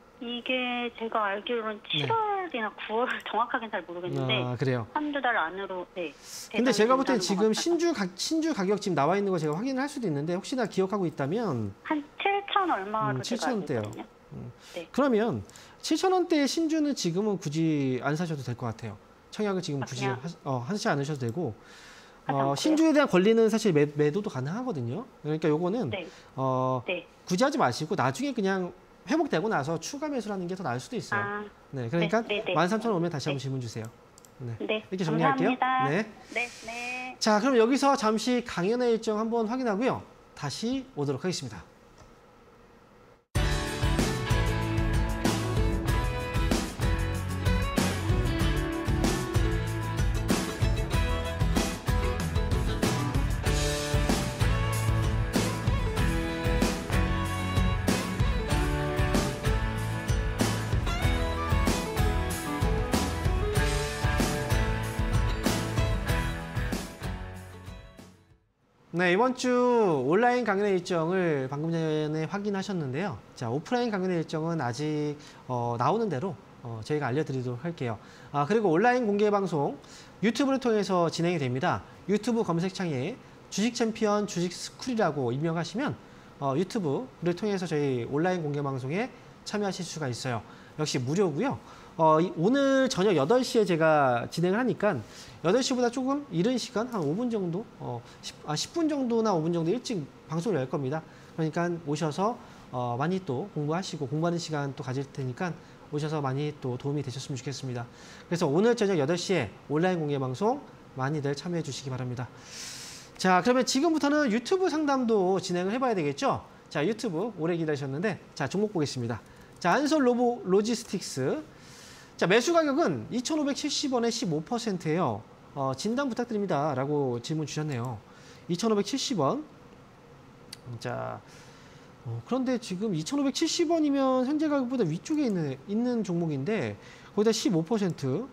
이게 제가 알기로는 네. 칠월이나 구월 정확하게는 잘 모르겠는데 아, 그래요. 한두 달 안으로 네. 근데 제가 볼 땐 배정된다는 것 지금 같아서. 신주 가, 신주 가격 지금 나와 있는 거 제가 확인을 할 수도 있는데 혹시나 기억하고 있다면 한 칠천 얼마로 음, 제가 칠천 알고 원대요. 있거든요. 그러면 칠천 원대의 신주는 지금은 굳이 안 사셔도 될 것 같아요. 청약을 지금 아, 굳이 그냥 하, 어, 하시지 않으셔도 되고 하지 어, 않고요? 신주에 대한 권리는 사실 매, 매도도 가능하거든요. 그러니까 요거는 네. 어, 네. 굳이 하지 마시고 나중에 그냥 회복되고 나서 추가 매수를 하는 게 더 나을 수도 있어요. 아, 네, 그러니까 네, 네, 네. 만 삼천 원 오면 다시 네. 한번 질문 주세요. 네. 네. 이렇게 정리할게요. 감사합니다. 네. 네, 네. 자, 그럼 여기서 잠시 강연의 일정 한번 확인하고요. 다시 오도록 하겠습니다. 네, 이번 주 온라인 강연의 일정을 방금 전에 확인하셨는데요. 자, 오프라인 강연의 일정은 아직 어, 나오는 대로 어, 저희가 알려드리도록 할게요. 아, 그리고 온라인 공개 방송 유튜브를 통해서 진행이 됩니다. 유튜브 검색창에 주식 챔피언 주식 스쿨이라고 입력하시면 어, 유튜브를 통해서 저희 온라인 공개 방송에 참여하실 수가 있어요. 역시 무료고요. 어, 이- 오늘 저녁 여덟 시에 제가 진행을 하니까 여덟 시보다 조금 이른 시간 한 오 분 정도, 어, 십, 아, 십 분 정도나 오 분 정도 일찍 방송을 열 겁니다. 그러니까 오셔서 어, 많이 또 공부하시고 공부하는 시간 또 가질 테니까 오셔서 많이 또 도움이 되셨으면 좋겠습니다. 그래서 오늘 저녁 여덟 시에 온라인 공개 방송 많이들 참여해 주시기 바랍니다. 자, 그러면 지금부터는 유튜브 상담도 진행을 해봐야 되겠죠? 자, 유튜브 오래 기다리셨는데, 자, 종목 보겠습니다. 자, 안솔 로보 로지스틱스. 자, 매수 가격은 이천오백칠십 원에 십오 퍼센트예요. 어, 진단 부탁드립니다. 라고 질문 주셨네요. 이천오백칠십 원. 자, 어, 그런데 지금 이천오백칠십 원이면 현재 가격보다 위쪽에 있는, 있는 종목인데, 거기다 십오 퍼센트.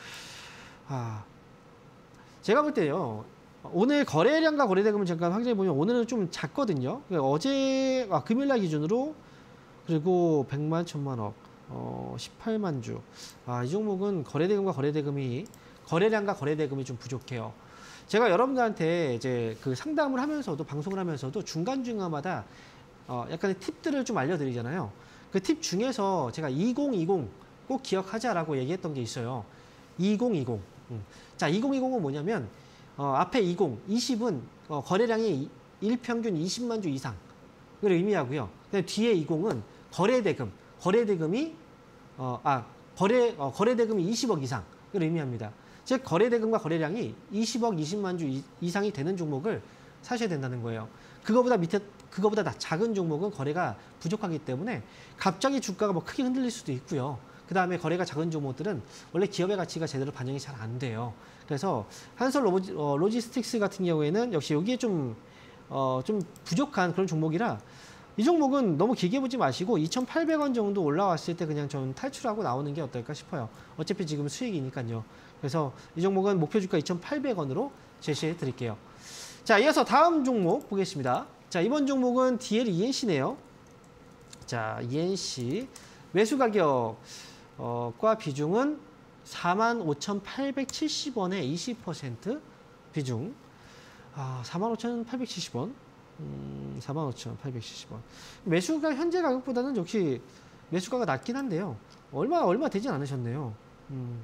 아, 제가 볼 때요. 오늘 거래량과 거래대금을 잠깐 확인해 보면 오늘은 좀 작거든요. 그러니까 어제 아, 금요일날 기준으로 그리고 백만, 천만억, 어, 십팔만 주. 아, 이 종목은 거래대금과 거래대금이 거래량과 거래대금이 좀 부족해요. 제가 여러분들한테 이제 그 상담을 하면서도 방송을 하면서도 중간 중간마다 어, 약간의 팁들을 좀 알려드리잖아요. 그 팁 중에서 제가 이천이십 꼭 기억하자라고 얘기했던 게 있어요. 이천이십. 음. 자, 이천이십은 뭐냐면 어, 앞에 이십, 이십은 어, 거래량이 일평균 이십만 주 이상을 의미하고요. 그다음에 뒤에 이십은 거래대금, 거래대금이 어, 아 거래 어, 거래대금이 이십억 이상을 의미합니다. 즉 거래대금과 거래량이 이십억, 이십만 주 이, 이상이 되는 종목을 사셔야 된다는 거예요. 그거보다 밑에 그거보다 작은 종목은 거래가 부족하기 때문에 갑자기 주가가 뭐 크게 흔들릴 수도 있고요. 그 다음에 거래가 작은 종목들은 원래 기업의 가치가 제대로 반영이 잘 안 돼요. 그래서 한솔 로보, 어, 로지스틱스 같은 경우에는 역시 여기에 좀, 어, 좀 부족한 그런 종목이라 이 종목은 너무 길게 보지 마시고 이천팔백 원 정도 올라왔을 때 그냥 좀 탈출하고 나오는 게 어떨까 싶어요. 어차피 지금 수익이니까요. 그래서 이 종목은 목표 주가 이천팔백 원으로 제시해 드릴게요. 자, 이어서 다음 종목 보겠습니다. 자, 이번 종목은 디엘이엔씨네요. 자, 이엔씨 매수 가격과 비중은 사만 오천팔백칠십 원에 이십 퍼센트 비중. 아, 사만 오천팔백칠십 원. 음, 사만 오천팔백칠십 원. 매수가 현재 가격보다는 역시 매수가가 낮긴 한데요. 얼마 얼마 되진 않으셨네요. 음.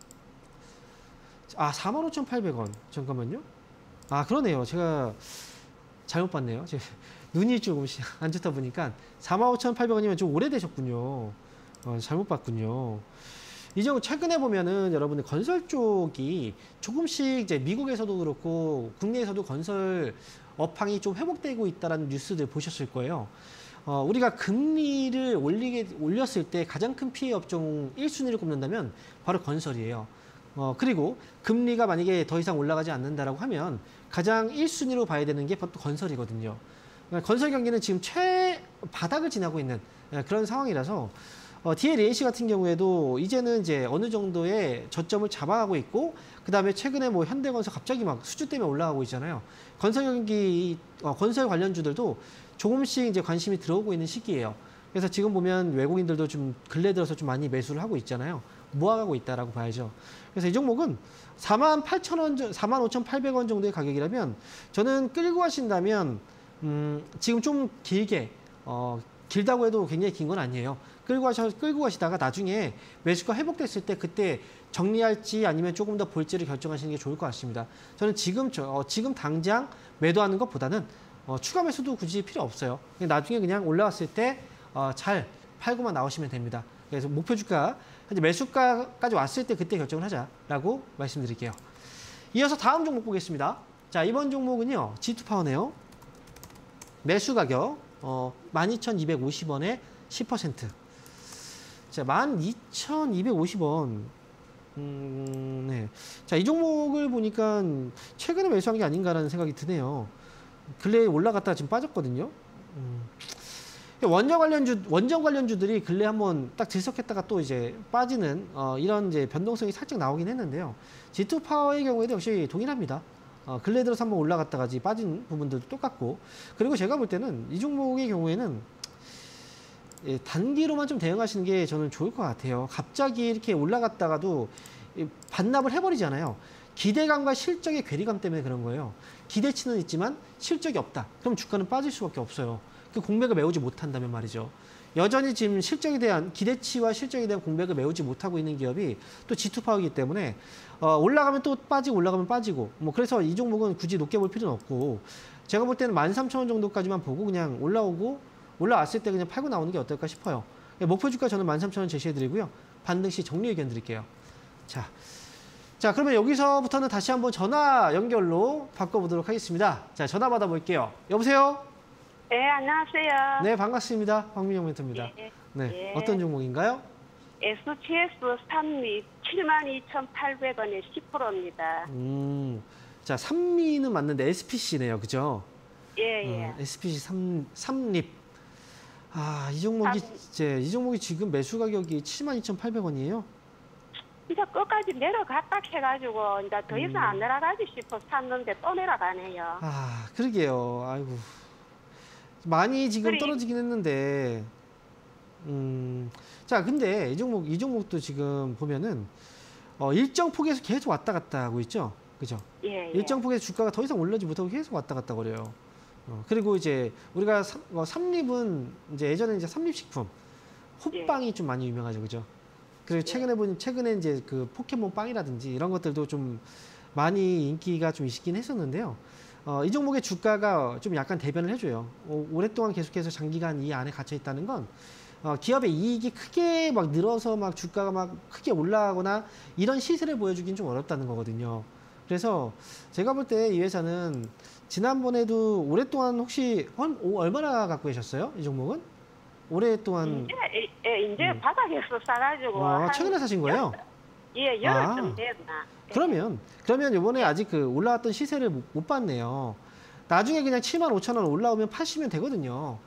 아, 사만 오천팔백 원. 잠깐만요. 아, 그러네요. 제가 잘못 봤네요. 제가 눈이 조금 안 좋다 보니까 사만 오천팔백 원이면 좀 오래되셨군요. 어, 잘못 봤군요. 이 정도 최근에 보면은 여러분들 건설 쪽이 조금씩 이제 미국에서도 그렇고 국내에서도 건설 업황이 좀 회복되고 있다는 뉴스들 보셨을 거예요. 어, 우리가 금리를 올리게 올렸을 때 가장 큰 피해 업종 일 순위를 꼽는다면 바로 건설이에요. 어, 그리고 금리가 만약에 더 이상 올라가지 않는다라고 하면 가장 일 순위로 봐야 되는 게 바로 건설이거든요. 그러니까 건설 경기는 지금 최 바닥을 지나고 있는 그런 상황이라서 어, 디엘이엔씨 같은 경우에도 이제는 이제 어느 정도의 저점을 잡아가고 있고, 그 다음에 최근에 뭐 현대건설 갑자기 막 수주 때문에 올라가고 있잖아요. 건설 경기, 어, 건설 관련주들도 조금씩 이제 관심이 들어오고 있는 시기예요. 그래서 지금 보면 외국인들도 좀 근래 들어서 좀 많이 매수를 하고 있잖아요. 모아가고 있다라고 봐야죠. 그래서 이 종목은 사만 팔천 원, 사만 오천팔백 원 정도의 가격이라면 저는 끌고 가신다면 음, 지금 좀 길게 어, 길다고 해도 굉장히 긴 건 아니에요. 끌고 가셔, 끌고 가시다가 나중에 매수가 회복됐을 때 그때 정리할지 아니면 조금 더 볼지를 결정하시는 게 좋을 것 같습니다. 저는 지금 저, 어, 지금 당장 매도하는 것보다는 어, 추가 매수도 굳이 필요 없어요. 나중에 그냥 올라왔을 때 어, 잘 팔고만 나오시면 됩니다. 그래서 목표 주가 현재 매수가까지 왔을 때 그때 결정을 하자라고 말씀드릴게요. 이어서 다음 종목 보겠습니다. 자, 이번 종목은요 지투파워네요. 매수 가격 어, 만 이천이백오십 원에 십 퍼센트. 자, 만 이천이백오십 원. 음, 네. 자, 이 종목을 보니까 최근에 매수한 게 아닌가라는 생각이 드네요. 근래에 올라갔다가 지금 빠졌거든요. 음. 원전 관련주, 원전 관련주들이 근래 한번 딱 들썩했다가 또 이제 빠지는 어, 이런 이제 변동성이 살짝 나오긴 했는데요. 지투파워의 경우에도 역시 동일합니다. 어, 근래 들어서 한번 올라갔다가 빠진 부분들도 똑같고, 그리고 제가 볼 때는 이 종목의 경우에는 예, 단기로만 좀 대응하시는 게 저는 좋을 것 같아요. 갑자기 이렇게 올라갔다가도 반납을 해버리잖아요. 기대감과 실적의 괴리감 때문에 그런 거예요. 기대치는 있지만 실적이 없다. 그럼 주가는 빠질 수밖에 없어요. 그 공백을 메우지 못한다면 말이죠. 여전히 지금 실적에 대한 기대치와 실적에 대한 공백을 메우지 못하고 있는 기업이 또 지투파워이기 때문에 어, 올라가면 또 빠지고 올라가면 빠지고 뭐 그래서 이 종목은 굳이 높게 볼 필요는 없고, 제가 볼 때는 만 삼천 원 정도까지만 보고 그냥 올라오고 올라왔을 때 그냥 팔고 나오는 게 어떨까 싶어요. 목표 주가 저는 만 삼천 원 제시해드리고요. 반등 시 정리 의견 드릴게요. 자, 자 그러면 여기서부터는 다시 한번 전화 연결로 바꿔보도록 하겠습니다. 자, 전화 받아볼게요. 여보세요? 네, 안녕하세요. 네, 반갑습니다. 황민영 멘토입니다. 네, 네, 네. 어떤 종목인가요? 에스티에스 삼립 칠만 이천팔백 원에 십 퍼센트입니다. 음, 자, 삼미는 맞는데 에스피씨네요. 그죠? 예, 예. 어, 에스피씨 삼, 삼립. 아, 이 종목이, 이제, 이 종목이 지금 매수 가격이 칠만 이천팔백 원이에요? 이제 끝까지 내려갔다 해가지고 이제 더 이상 음. 안 내려가지 싶어 샀는데 또 내려가네요. 아, 그러게요. 아이고. 많이 지금 그래. 떨어지긴 했는데, 음, 자, 근데 이 종목, 이 종목도 지금 보면은, 어, 일정 폭에서 계속 왔다 갔다 하고 있죠? 그죠? 예, 예. 일정 폭에서 주가가 더 이상 올라오지 못하고 계속 왔다 갔다 거려요. 어, 그리고 이제 우리가 삼, 어, 삼립은 이제 예전에 이제 삼립식품, 호빵이 좀 많이 유명하죠. 그죠? 그리고 최근에 보니, 최근에 이제 그 포켓몬 빵이라든지 이런 것들도 좀 많이 인기가 좀 있긴 했었는데요. 어, 이 종목의 주가가 좀 약간 대변을 해줘요. 어, 오랫동안 계속해서 장기간 이 안에 갇혀 있다는 건 어, 기업의 이익이 크게 막 늘어서 막 주가가 막 크게 올라가거나 이런 시세를 보여주긴 좀 어렵다는 거거든요. 그래서 제가 볼 때 이 회사는 지난번에도 오랫동안 혹시 한 오, 얼마나 갖고 계셨어요? 이 종목은? 오랫동안. 이제, 예, 이제 음. 바닥에서 싸가지고. 어, 한 최근에 사신 거예요? 예, 열흘쯤 아. 됐나. 예. 그러면 그러면 이번에 아직 그 올라왔던 시세를 못, 못 봤네요. 나중에 그냥 칠만 오천 원 올라오면 파시면 되거든요.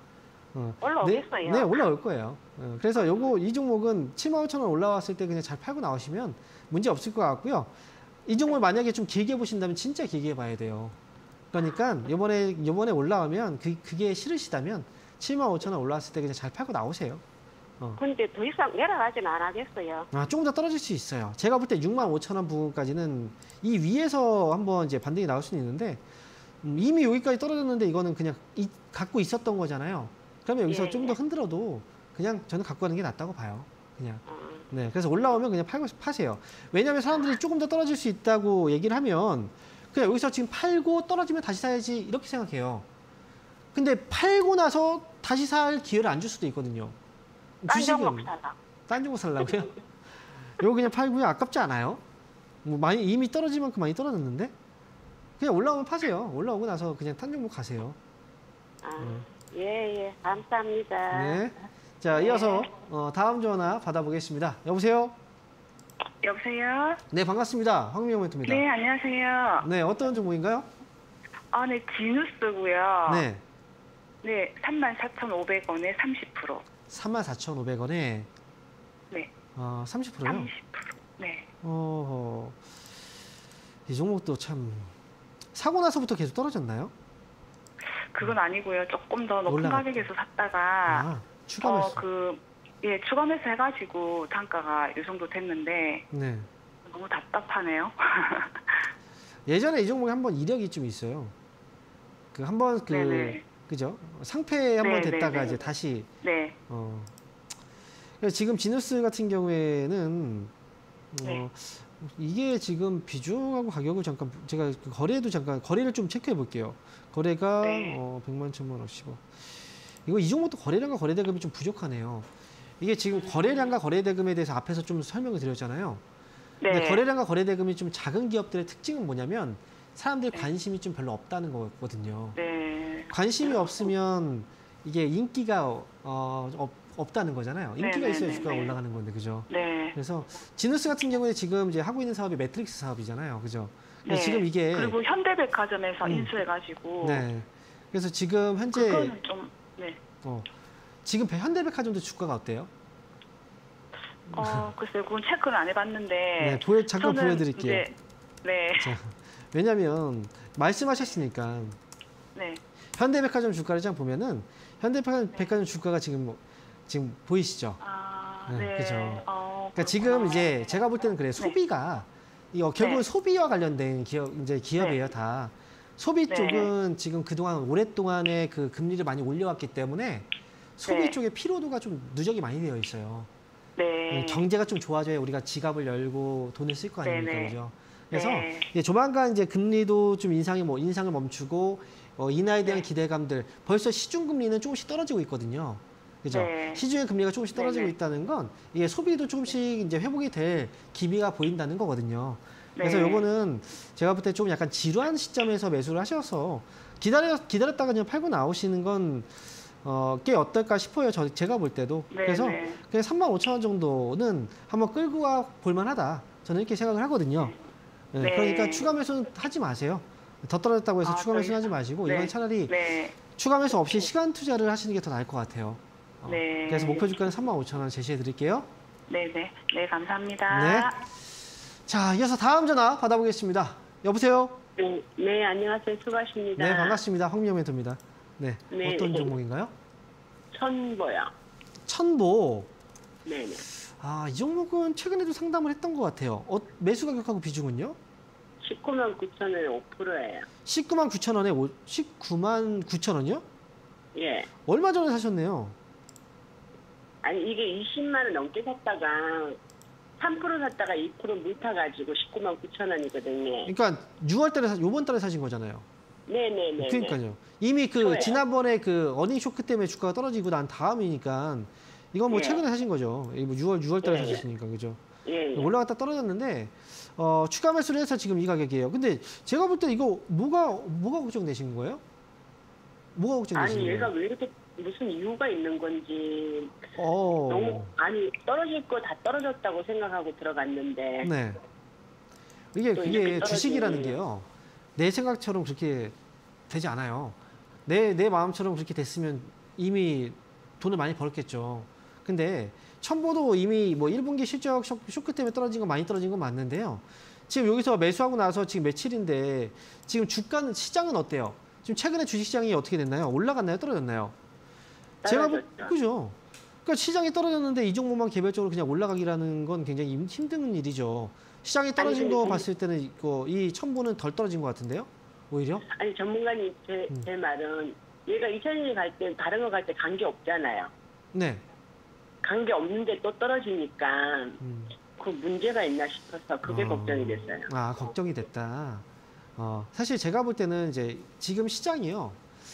어, 올라오겠어요. 네, 네, 올라올 거예요. 어, 그래서 요거 이 종목은 칠만 오천 원 올라왔을 때 그냥 잘 팔고 나오시면 문제 없을 것 같고요. 이 종목을 만약에 좀 길게 보신다면 진짜 길게 봐야 돼요. 그러니까 요번에 요번에 올라오면 그 그게 싫으시다면 칠만 오천 원 올라왔을 때 그냥 잘 팔고 나오세요. 어. 근데 더 이상 내려가진 안 하겠어요. 아, 조금 더 떨어질 수 있어요. 제가 볼 때 육만 오천 원 부분까지는 이 위에서 한번 이제 반등이 나올 수는 있는데 음, 이미 여기까지 떨어졌는데 이거는 그냥 이, 갖고 있었던 거잖아요. 그러면 여기서 예, 좀 더 예. 흔들어도 그냥 저는 갖고 가는 게 낫다고 봐요. 그냥. 어, 네, 그래서 올라오면 그냥 팔고 파세요. 왜냐하면 사람들이 조금 더 떨어질 수 있다고 얘기를 하면 그냥 여기서 지금 팔고 떨어지면 다시 사야지 이렇게 생각해요. 근데 팔고 나서 다시 살 기회를 안 줄 수도 있거든요. 딴 주식은 종목 사라. 딴 종목 살라고요? 이거 그냥 팔고요. 아깝지 않아요? 뭐 많이 이미 떨어질 만큼 많이 떨어졌는데 그냥 올라오면 파세요. 올라오고 나서 그냥 딴 종목 가세요. 아, 예, 예. 감사합니다. 네. 자, 이어서 어, 다음 전화 받아보겠습니다. 여보세요? 여보세요? 네, 반갑습니다. 황미영 멘토입니다. 네, 안녕하세요. 네, 어떤 종목인가요? 아, 네, 지누스고요. 네, 네, 삼만 사천오백 원에 삼십 퍼센트. 삼만 사천오백 원에 네, 어, 삼십 퍼센트요? 삼십 퍼센트. 네. 어, 이 종목도 참 사고 나서부터 계속 떨어졌나요? 그건 아니고요. 조금 더 높은 올라갔다. 가격에서 샀다가 아, 추가 매수. 어, 그 예, 추가 매수 해가지고 단가가 이 정도 됐는데 네. 너무 답답하네요. 예전에 이 종목에 한번 이력이 좀 있어요. 그 한번 그 네네. 그죠? 상패 한번 네, 됐다가 네, 네. 이제 다시 네, 어. 그래서 지금 지누스 같은 경우에는 어, 네. 이게 지금 비중하고 가격을 잠깐 제가 그 거래도 잠깐 거래를 좀 체크해 볼게요. 거래가 네. 어, 백만 천만 원씩. 이거 이 종목도 거래량과 거래대금이 좀 부족하네요. 이게 지금 거래량과 거래대금에 대해서 앞에서 좀 설명을 드렸잖아요. 근데 네. 거래량과 거래대금이 좀 작은 기업들의 특징은 뭐냐면 사람들이 관심이 좀 별로 없다는 거거든요. 네. 관심이 없으면 이게 인기가 어, 없, 없다는 거잖아요. 인기가 네, 있어야 네, 주가가 네. 올라가는 건데, 그죠? 네. 그래서 지누스 같은 경우에 지금 이제 하고 있는 사업이 매트릭스 사업이잖아요, 그죠? 근데 네. 지금 이게 그리고 현대백화점에서 음. 인수해가지고 네, 그래서 지금 현재 그거는 좀 네. 어, 지금 현대백화점도 주가가 어때요? 어, 글쎄요, 그건 체크는 안 해봤는데. 네, 보여 잠깐 저는 보여드릴게요. 이제, 네, 자, 왜냐하면 말씀하셨으니까 네, 현대백화점 주가를 보면은 현대백화점 주가가 지금 뭐, 지금 보이시죠? 아, 네, 네, 그죠. 어, 그러니까 지금 그렇구나. 이제 제가 볼 때는 그래요. 소비가 이거 결국은 네. 소비와 관련된 기업 이제 기업이에요, 다. 소비 네. 쪽은 지금 그동안 오랫동안에 그 금리를 많이 올려왔기 때문에 소비 네. 쪽에 피로도가 좀 누적이 많이 되어 있어요. 네, 음, 경제가 좀 좋아져야 우리가 지갑을 열고 돈을 쓸 거 아닙니까, 네네. 그죠? 그래서 네. 이제 조만간 이제 금리도 좀 인상이 뭐 인상을 멈추고 어, 인하에 대한 네. 기대감들 벌써 시중 금리는 조금씩 떨어지고 있거든요. 그죠? 네. 시중의 금리가 조금씩 떨어지고 네네. 있다는 건 이게 소비도 조금씩 이제 회복이 될 기미가 보인다는 거거든요. 그래서 네. 요거는 제가 볼 때 좀 약간 지루한 시점에서 매수를 하셔서 기다려 기다렸다가 그냥 팔고 나오시는 건 어, 꽤 어떨까 싶어요. 저, 제가 볼 때도. 네, 그래서 네. 그냥 삼만 오천 원 정도는 한번 끌고 와 볼만하다. 저는 이렇게 생각을 하거든요. 네, 네. 그러니까 추가 매수는 하지 마세요. 더 떨어졌다고 해서 아, 추가 매수는 저희- 하지 마시고 네. 이건 차라리 네, 추가 매수 없이 시간 투자를 하시는 게 더 나을 것 같아요. 어, 네. 그래서 목표 주가는 삼만 오천 원 제시해 드릴게요. 네, 네, 네, 감사합니다. 네. 자, 이어서 다음 전화 받아보겠습니다. 여보세요? 네, 네, 안녕하세요. 수고하십니다. 네, 반갑습니다. 황미영 멘토입니다. 네, 네, 어떤 네. 종목인가요? 천보요. 천보. 네, 네. 아, 이 종목은 최근에도 상담을 했던 것 같아요. 어, 매수 가격하고 비중은요? 십구만 구천 원에 오 퍼센트예요. 십구만 구천 원에 오, 십구만 구천 원이요? 예. 얼마 전에 사셨네요. 아니 이게 이십만 원 넘게 샀다가 삼 퍼센트 샀다가 이 퍼센트 물 타가지고 십구만 구천 원이거든요. 그러니까 유월 달에 사, 요번 달에 사신 거잖아요. 네네네. 그러니까요. 이미 그 저예요. 지난번에 그 어닝 쇼크 때문에 주가가 떨어지고 난 다음이니까 이건 뭐 예. 최근에 사신 거죠. 이 뭐 유월 유월 달에 예, 예. 사셨으니까 그죠. 예, 예. 올라갔다 떨어졌는데 어, 추가 매수를 해서 지금 이 가격이에요. 근데 제가 볼 때 이거 뭐가 뭐가 걱정되신 거예요? 뭐가 걱정되시는 아니 거예요? 얘가 왜 이렇게 무슨 이유가 있는 건지 어. 너무 아니 떨어질 거 다 떨어졌다고 생각하고 들어갔는데 네. 이게 또 그게 이렇게 주식이라는 떨어지니. 게요. 내 생각처럼 그렇게 되지 않아요. 내 내 마음처럼 그렇게 됐으면 이미 돈을 많이 벌었겠죠. 근데 첨보도 이미 뭐 일 분기 실적 쇼- 쇼크 때문에 떨어진 거 많이 떨어진 건 맞는데요. 지금 여기서 매수하고 나서 지금 며칠인데 지금 주가는 시장은 어때요? 지금 최근에 주식시장이 어떻게 됐나요? 올라갔나요? 떨어졌나요? 제가 보, 떨어졌죠. 그죠? 그러니까 시장이 떨어졌는데 이 종목만 개별적으로 그냥 올라가기라는 건 굉장히 힘- 힘든 일이죠. 시장이 떨어진 아니, 거 근데 봤을 때는 이거 이 첨보는 덜 떨어진 것 같은데요? 오히려? 아니 전문가님 제, 음. 제 말은 얘가 이천 년에 갈 때 다른 거 갈 때 관계 없잖아요. 네. 관계 없는데 또 떨어지니까 음. 그 문제가 있나 싶어서 그게 어. 걱정이 됐어요. 아, 걱정이 됐다. 어, 사실 제가 볼 때는 이제 지금 시장이요.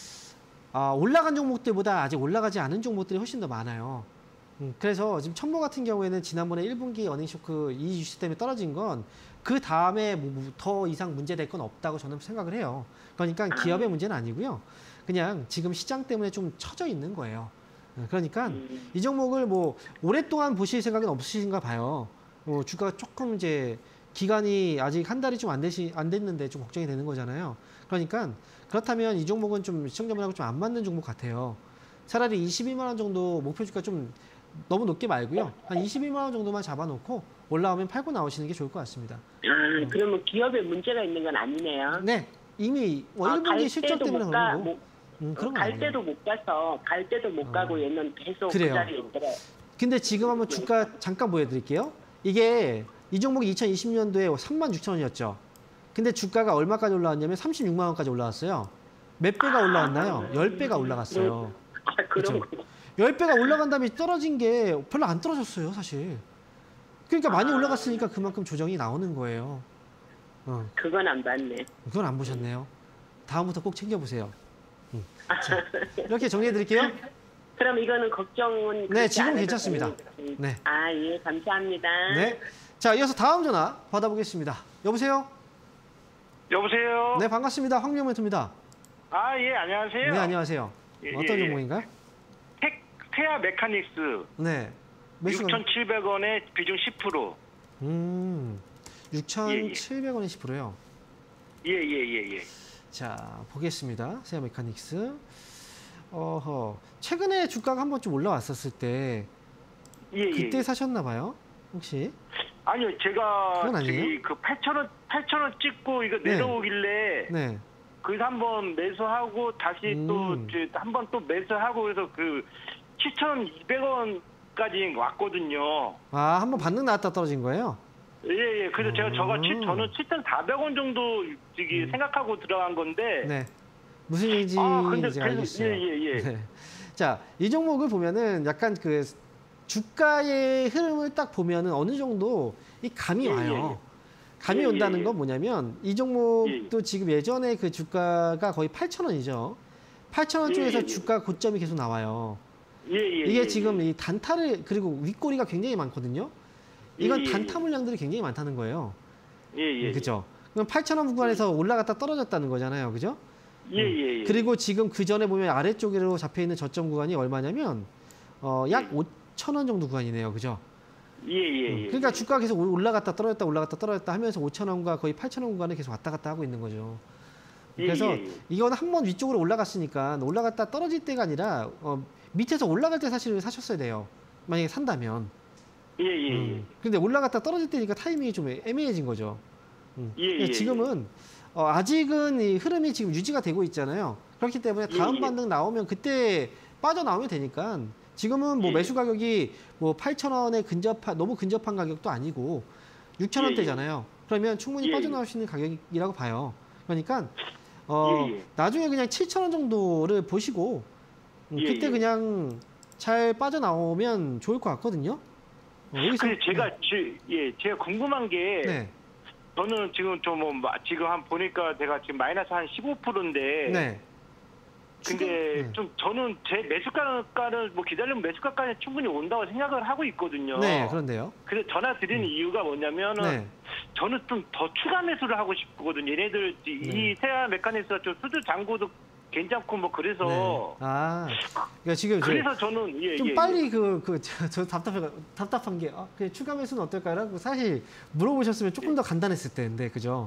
아, 올라간 종목들보다 아직 올라가지 않은 종목들이 훨씬 더 많아요. 음, 그래서 지금 첨보 같은 경우에는 지난번에 일 분기 어닝 쇼크 이 이슈 때문에 떨어진 건 그 다음에 뭐 더 이상 문제될 건 없다고 저는 생각을 해요. 그러니까 기업의 문제는 아니고요. 그냥 지금 시장 때문에 좀 처져 있는 거예요. 어, 그러니까 음. 이 종목을 뭐 오랫동안 보실 생각은 없으신가 봐요. 뭐 주가가 조금 이제 기간이 아직 한 달이 좀 안 되시 안 됐는데 좀 걱정이 되는 거잖아요. 그러니까 그렇다면 이 종목은 좀 시청자분하고 좀 안 맞는 종목 같아요. 차라리 이십이만 원 정도 목표 주가 좀 너무 높게 말고요. 한 이십이만 원 정도만 잡아놓고 올라오면 팔고 나오시는 게 좋을 것 같습니다. 아, 그러면 기업에 문제가 있는 건 아니네요. 네, 이미 뭐 아, 일 분기 갈 실적 때도 때문에 못 그런 가, 거고 못, 음, 그런 거 갈 아니에요. 때도 못 가서 갈 때도 못 어. 가고 얘는 계속 그래요. 그 자리에 있더래. 근데 지금 한번 주가 잠깐 보여드릴게요. 이게 이 종목이 이천이십 년도에 삼만 육천 원이었죠. 근데 주가가 얼마까지 올라왔냐면 삼십육만 원까지 올라왔어요. 몇 배가 올라왔나요? 십 배가 올라갔어요. 아, 그런 그렇죠. 거. 십 배가 올라간 다음에 떨어진 게 별로 안 떨어졌어요, 사실. 그러니까 많이 올라갔으니까 그만큼 조정이 나오는 거예요. 어, 그건 안 봤네. 그건 안 보셨네요. 다음부터 꼭 챙겨보세요. 음. 자, 이렇게 정리해드릴게요. 그럼 이거는 걱정은 네, 그렇게 지금 안 해도 괜찮습니다. 되는- 네. 아, 예, 감사합니다. 네. 자, 이어서 다음 전화 받아보겠습니다. 여보세요? 여보세요. 네, 반갑습니다. 황미영 멘토입니다. 아, 예, 안녕하세요. 네, 안녕하세요. 예, 어떤 예, 예. 종목인가요? 테, 테아 메카닉스 네. 매수가 육천칠백 원에 비중 십 퍼센트. 음. 육천칠백 원에 십 퍼센트요. 예, 예, 예, 예. 자, 보겠습니다. 세아 메카닉스. 어허. 최근에 주가가 한번 좀 올라왔었을 때 예, 예. 그때 사셨나 봐요. 혹시? 아니요, 제가 그건 아니에요? 저기 그 팔천 원 팔천 원 찍고 이거 네. 내려오길래 네. 그래서 한번 매수하고 다시 음. 또 한 번 또 매수하고 그래서 그 칠천이백 원까지 왔거든요. 아, 한번 반등 나왔다 떨어진 거예요? 예, 예. 그래서 제가 저가 칠- 음. 저는 칠천사백 원 정도 저기 음. 생각하고 들어간 건데. 네. 무슨 얘기인지 아, 근데 이제 그래서- 알겠어요. 예, 예, 예. 네. 자, 이 종목을 보면은 약간 그 주가의 흐름을 딱 보면은 어느 정도 이 감이 예, 와요. 감이 예, 온다는 예, 예. 건 뭐냐면 이 종목도 예. 지금 예전에 그 주가가 거의 팔천 원이죠. 팔천 원 예, 쪽에서 예, 예. 주가 고점이 계속 나와요. 예, 예. 이게 예, 지금 예. 이 단타를 그리고 윗꼬리가 굉장히 많거든요. 이건 예, 예, 단타 예. 물량들이 굉장히 많다는 거예요. 예, 예. 그죠? 그럼 팔천 원 구간에서 올라갔다 떨어졌다는 거잖아요. 그죠? 예, 예, 예. 그리고 지금 그 전에 보면 아래쪽으로 잡혀 있는 저점 구간이 얼마냐면 어, 약 예. 오천 원 정도 구간이네요. 그죠? 예, 예, 예. 그러니까 주가가 계속 올라갔다 떨어졌다 올라갔다 떨어졌다 하면서 오천 원과 거의 팔천 원 구간을 계속 왔다 갔다 하고 있는 거죠. 예, 그래서 예, 예. 이건 한 번 위쪽으로 올라갔으니까 올라갔다 떨어질 때가 아니라 어, 밑에서 올라갈 때 사실 사셨어야 돼요. 만약에 산다면. 예, 예, 예. 음. 근데 올라갔다 떨어질 때니까 타이밍이 좀 애매해진 거죠. 음. 예, 근데 예, 지금은 어, 아직은 이 흐름이 지금 유지가 되고 있잖아요. 그렇기 때문에 다음 예, 예. 반등 나오면 그때 빠져나오면 되니까 지금은 뭐 예. 매수 가격이 뭐 팔천 원에 근접한 너무 근접한 가격도 아니고 육천 예, 예. 원대잖아요. 그러면 충분히 예, 예. 빠져나올 수 있는 가격이라고 봐요. 그러니까 어, 예, 예. 나중에 그냥 칠천 원 정도를 보시고 음, 예, 그때 예. 그냥 잘 빠져나오면 좋을 것 같거든요. 어, 여기서 근데 제가 지, 예, 제가 궁금한 게 네. 저는 지금 좀뭐 지금 한 보니까 제가 지금 마이너스 한 십오 퍼센트인데 네. 근데 네. 좀 저는 제 매수가를 뭐 기다리면 매수가까지 충분히 온다고 생각을 하고 있거든요. 네, 그런데요. 그래서 전화 드리는 이유가 뭐냐면은 네. 저는 좀 더 추가 매수를 하고 싶거든요. 얘네들 이- 네. 이 세아 메카닉스가 좀 수주 잔고도 괜찮고 뭐 그래서 네. 아, 그러니까 지금 이제 그래서 저는 예, 좀 예, 빨리 그, 그, 저, 저 답답해, 답답한 게, 아, 그 추가 매수는 어떨까요? 라고 사실 물어보셨으면 조금 더 간단했을 텐데, 그죠?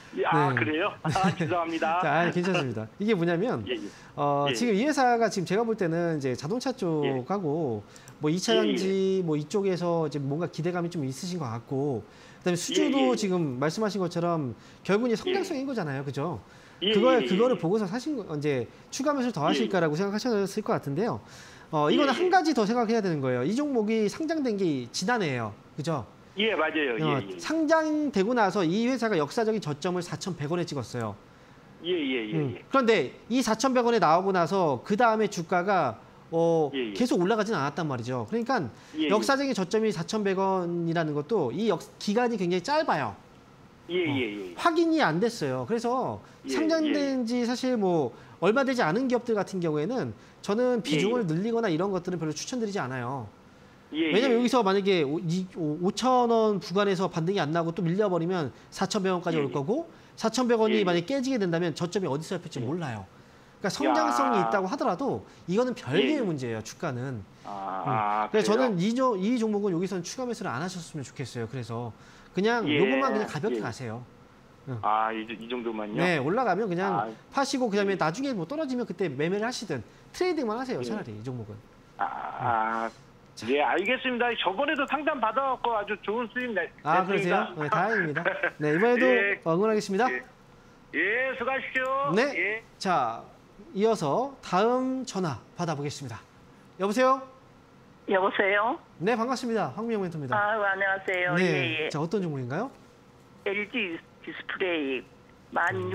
아, 네. 그래요? 아, 죄송합니다. 자, 아니, 괜찮습니다. 이게 뭐냐면 예, 예. 어, 예. 지금 이 회사가 지금 제가 볼 때는 이제 자동차 쪽하고 뭐 이 차 예, 전지 뭐 이쪽에서 이제 뭔가 기대감이 좀 있으신 것 같고 그다음에 수주도 예, 예. 지금 말씀하신 것처럼 결국은 이제 성장성인 거잖아요. 그죠? 예, 그걸 예, 예, 그거를 예. 보고서 사신 거- 이제 추가 매수를 더 하실까라고 생각하셨을 것 같은데요. 어, 이거는 예, 예. 한 가지 더 생각해야 되는 거예요. 이 종목이 상장된 게 지난해예요. 그죠? 예, 맞아요. 예, 어, 예. 상장되고 나서 이 회사가 역사적인 저점을 사천백 원에 찍었어요. 예, 예, 예. 음. 예. 그런데 이 사천백 원에 나오고 나서 그 다음에 주가가 어, 예, 예. 계속 올라가진 않았단 말이죠. 그러니까 예, 예. 역사적인 저점이 사천백 원이라는 것도 이 역, 기간이 굉장히 짧아요. 예, 예, 예. 확인이 안 됐어요. 그래서 예, 상장된 지 사실 뭐 얼마 되지 않은 기업들 같은 경우에는 저는 비중을 예. 늘리거나 이런 것들은 별로 추천드리지 않아요. 예, 왜냐면 예. 여기서 만약에 오천 원 구간에서 반등이 안 나고 또 밀려버리면 사천백 원까지 예, 올 거고 사천백 원이 예, 예. 만약에 깨지게 된다면 저점이 어디서 잡힐지 몰라요. 그러니까 성장성이 야. 있다고 하더라도 이거는 별개의 예. 문제예요. 주가는. 아, 아, 그래서 그래요? 저는 이, 조, 이 종목은 여기서는 추가 매수를 안 하셨으면 좋겠어요. 그래서 그냥 예. 요것만 그냥 가볍게 예. 가세요. 아, 이, 이 정도만요? 네, 올라가면 그냥 아. 파시고 그다음에 나중에 뭐 떨어지면 그때 매매를 하시든 트레이딩만 하세요. 예. 차라리 이 종목은. 아, 아, 네, 알겠습니다. 저번에도 상담 받아갖고 아주 좋은 수익 내, 아, 냈습니다. 그러세요? 네, 다행입니다. 네, 이번에도 예. 응원하겠습니다. 예. 예, 수고하십시오. 네. 예. 자, 이어서 다음 전화 받아보겠습니다. 여보세요? 여보세요? 네, 반갑습니다. 황미영 멘토입니다. 아, 안녕하세요. 네, 예, 예. 자 어떤 종목인가요? 엘지 디스플레이 만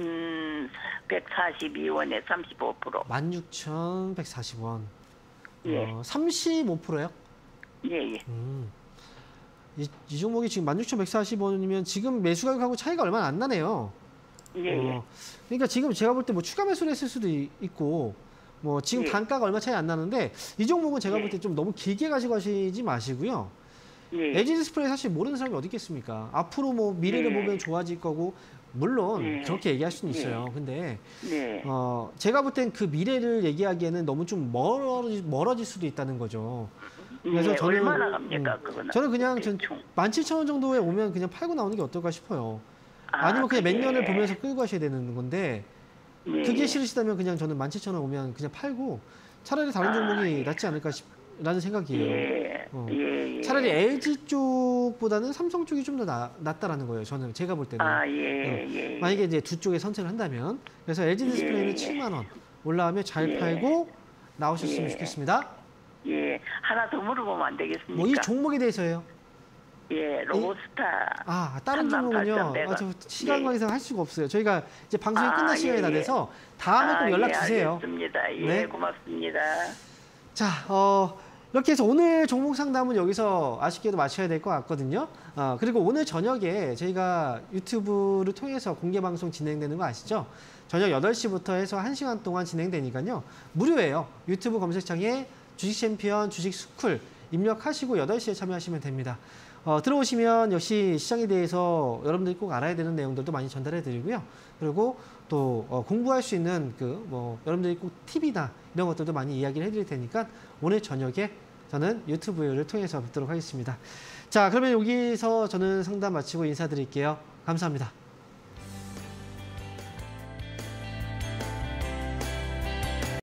육천백사십이 원에 삼십오 퍼센트. 만 육천백사십 원. 예. 어, 삼십오 퍼센트예요? 예, 예. 음. 이, 이 종목이 지금 만 육천백사십 원이면 지금 매수 가격하고 차이가 얼마 안 나네요. 예, 예. 어, 그러니까 지금 제가 볼 때 뭐 추가 매수를 했을 수도 이- 있고 뭐 지금 예. 단가가 얼마 차이 안 나는데 이 종목은 제가 예. 볼 때 좀 너무 길게 가지고 가시지 마시고요. 예. 엘지 디스플레이 사실 모르는 사람이 어디 있겠습니까? 앞으로 뭐 미래를 예. 보면 좋아질 거고 물론 예. 그렇게 얘기할 수는 예. 있어요. 근데 네. 어, 제가 볼 땐 그 미래를 얘기하기에는 너무 좀 멀어지, 멀어질 수도 있다는 거죠. 그래서 네, 저는 얼마나 갑니까, 음, 그거는? 저는 그냥 전 대충. 만 칠천 원 정도에 오면 그냥 팔고 나오는 게 어떨까 싶어요. 아, 아니면 그냥 몇 그게- 년을 보면서 끌고 가셔야 되는 건데 예, 그게 예. 싫으시다면 그냥 저는 만 칠천 원 오면 그냥 팔고 차라리 다른 아, 종목이 예. 낫지 않을까 싶라는 생각이에요. 예, 어. 예, 예. 차라리 엘지 쪽보다는 삼성 쪽이 좀 더 낫다라는 거예요. 저는 제가 볼 때는. 아, 예, 예. 만약에 이제 두 쪽에 선택을 한다면 그래서 엘지 디스플레이는 예. 칠만 원 올라오면 잘 예. 팔고 나오셨으면 예. 좋겠습니다. 예. 하나 더 물어보면 안 되겠습니까? 뭐 이 종목에 대해서요. 예, 로보스타. 아 다른 삼만 종목은요. 팔천백 원. 아, 저 시간 관계상 할 수가 없어요. 저희가 이제 방송이 아, 끝날 시간이 예, 다 예. 돼서 다음에 꼭 연락 예, 주세요. 알겠습니다. 예, 네. 고맙습니다. 자, 어, 이렇게 해서 오늘 종목 상담은 여기서 아쉽게도 마쳐야 될 것 같거든요. 어, 그리고 오늘 저녁에 저희가 유튜브를 통해서 공개 방송 진행되는 거 아시죠? 저녁 여덟 시부터 해서 한 시간 동안 진행되니까요. 무료예요. 유튜브 검색창에 주식 챔피언, 주식 스쿨 입력하시고 여덟 시에 참여하시면 됩니다. 어, 들어오시면 역시 시장에 대해서 여러분들이 꼭 알아야 되는 내용들도 많이 전달해 드리고요. 그리고 또 어, 공부할 수 있는 그 뭐 여러분들이 꼭 팁이나 이런 것들도 많이 이야기를 해드릴 테니까 오늘 저녁에 저는 유튜브를 통해서 뵙도록 하겠습니다. 자, 그러면 여기서 저는 상담 마치고 인사드릴게요. 감사합니다.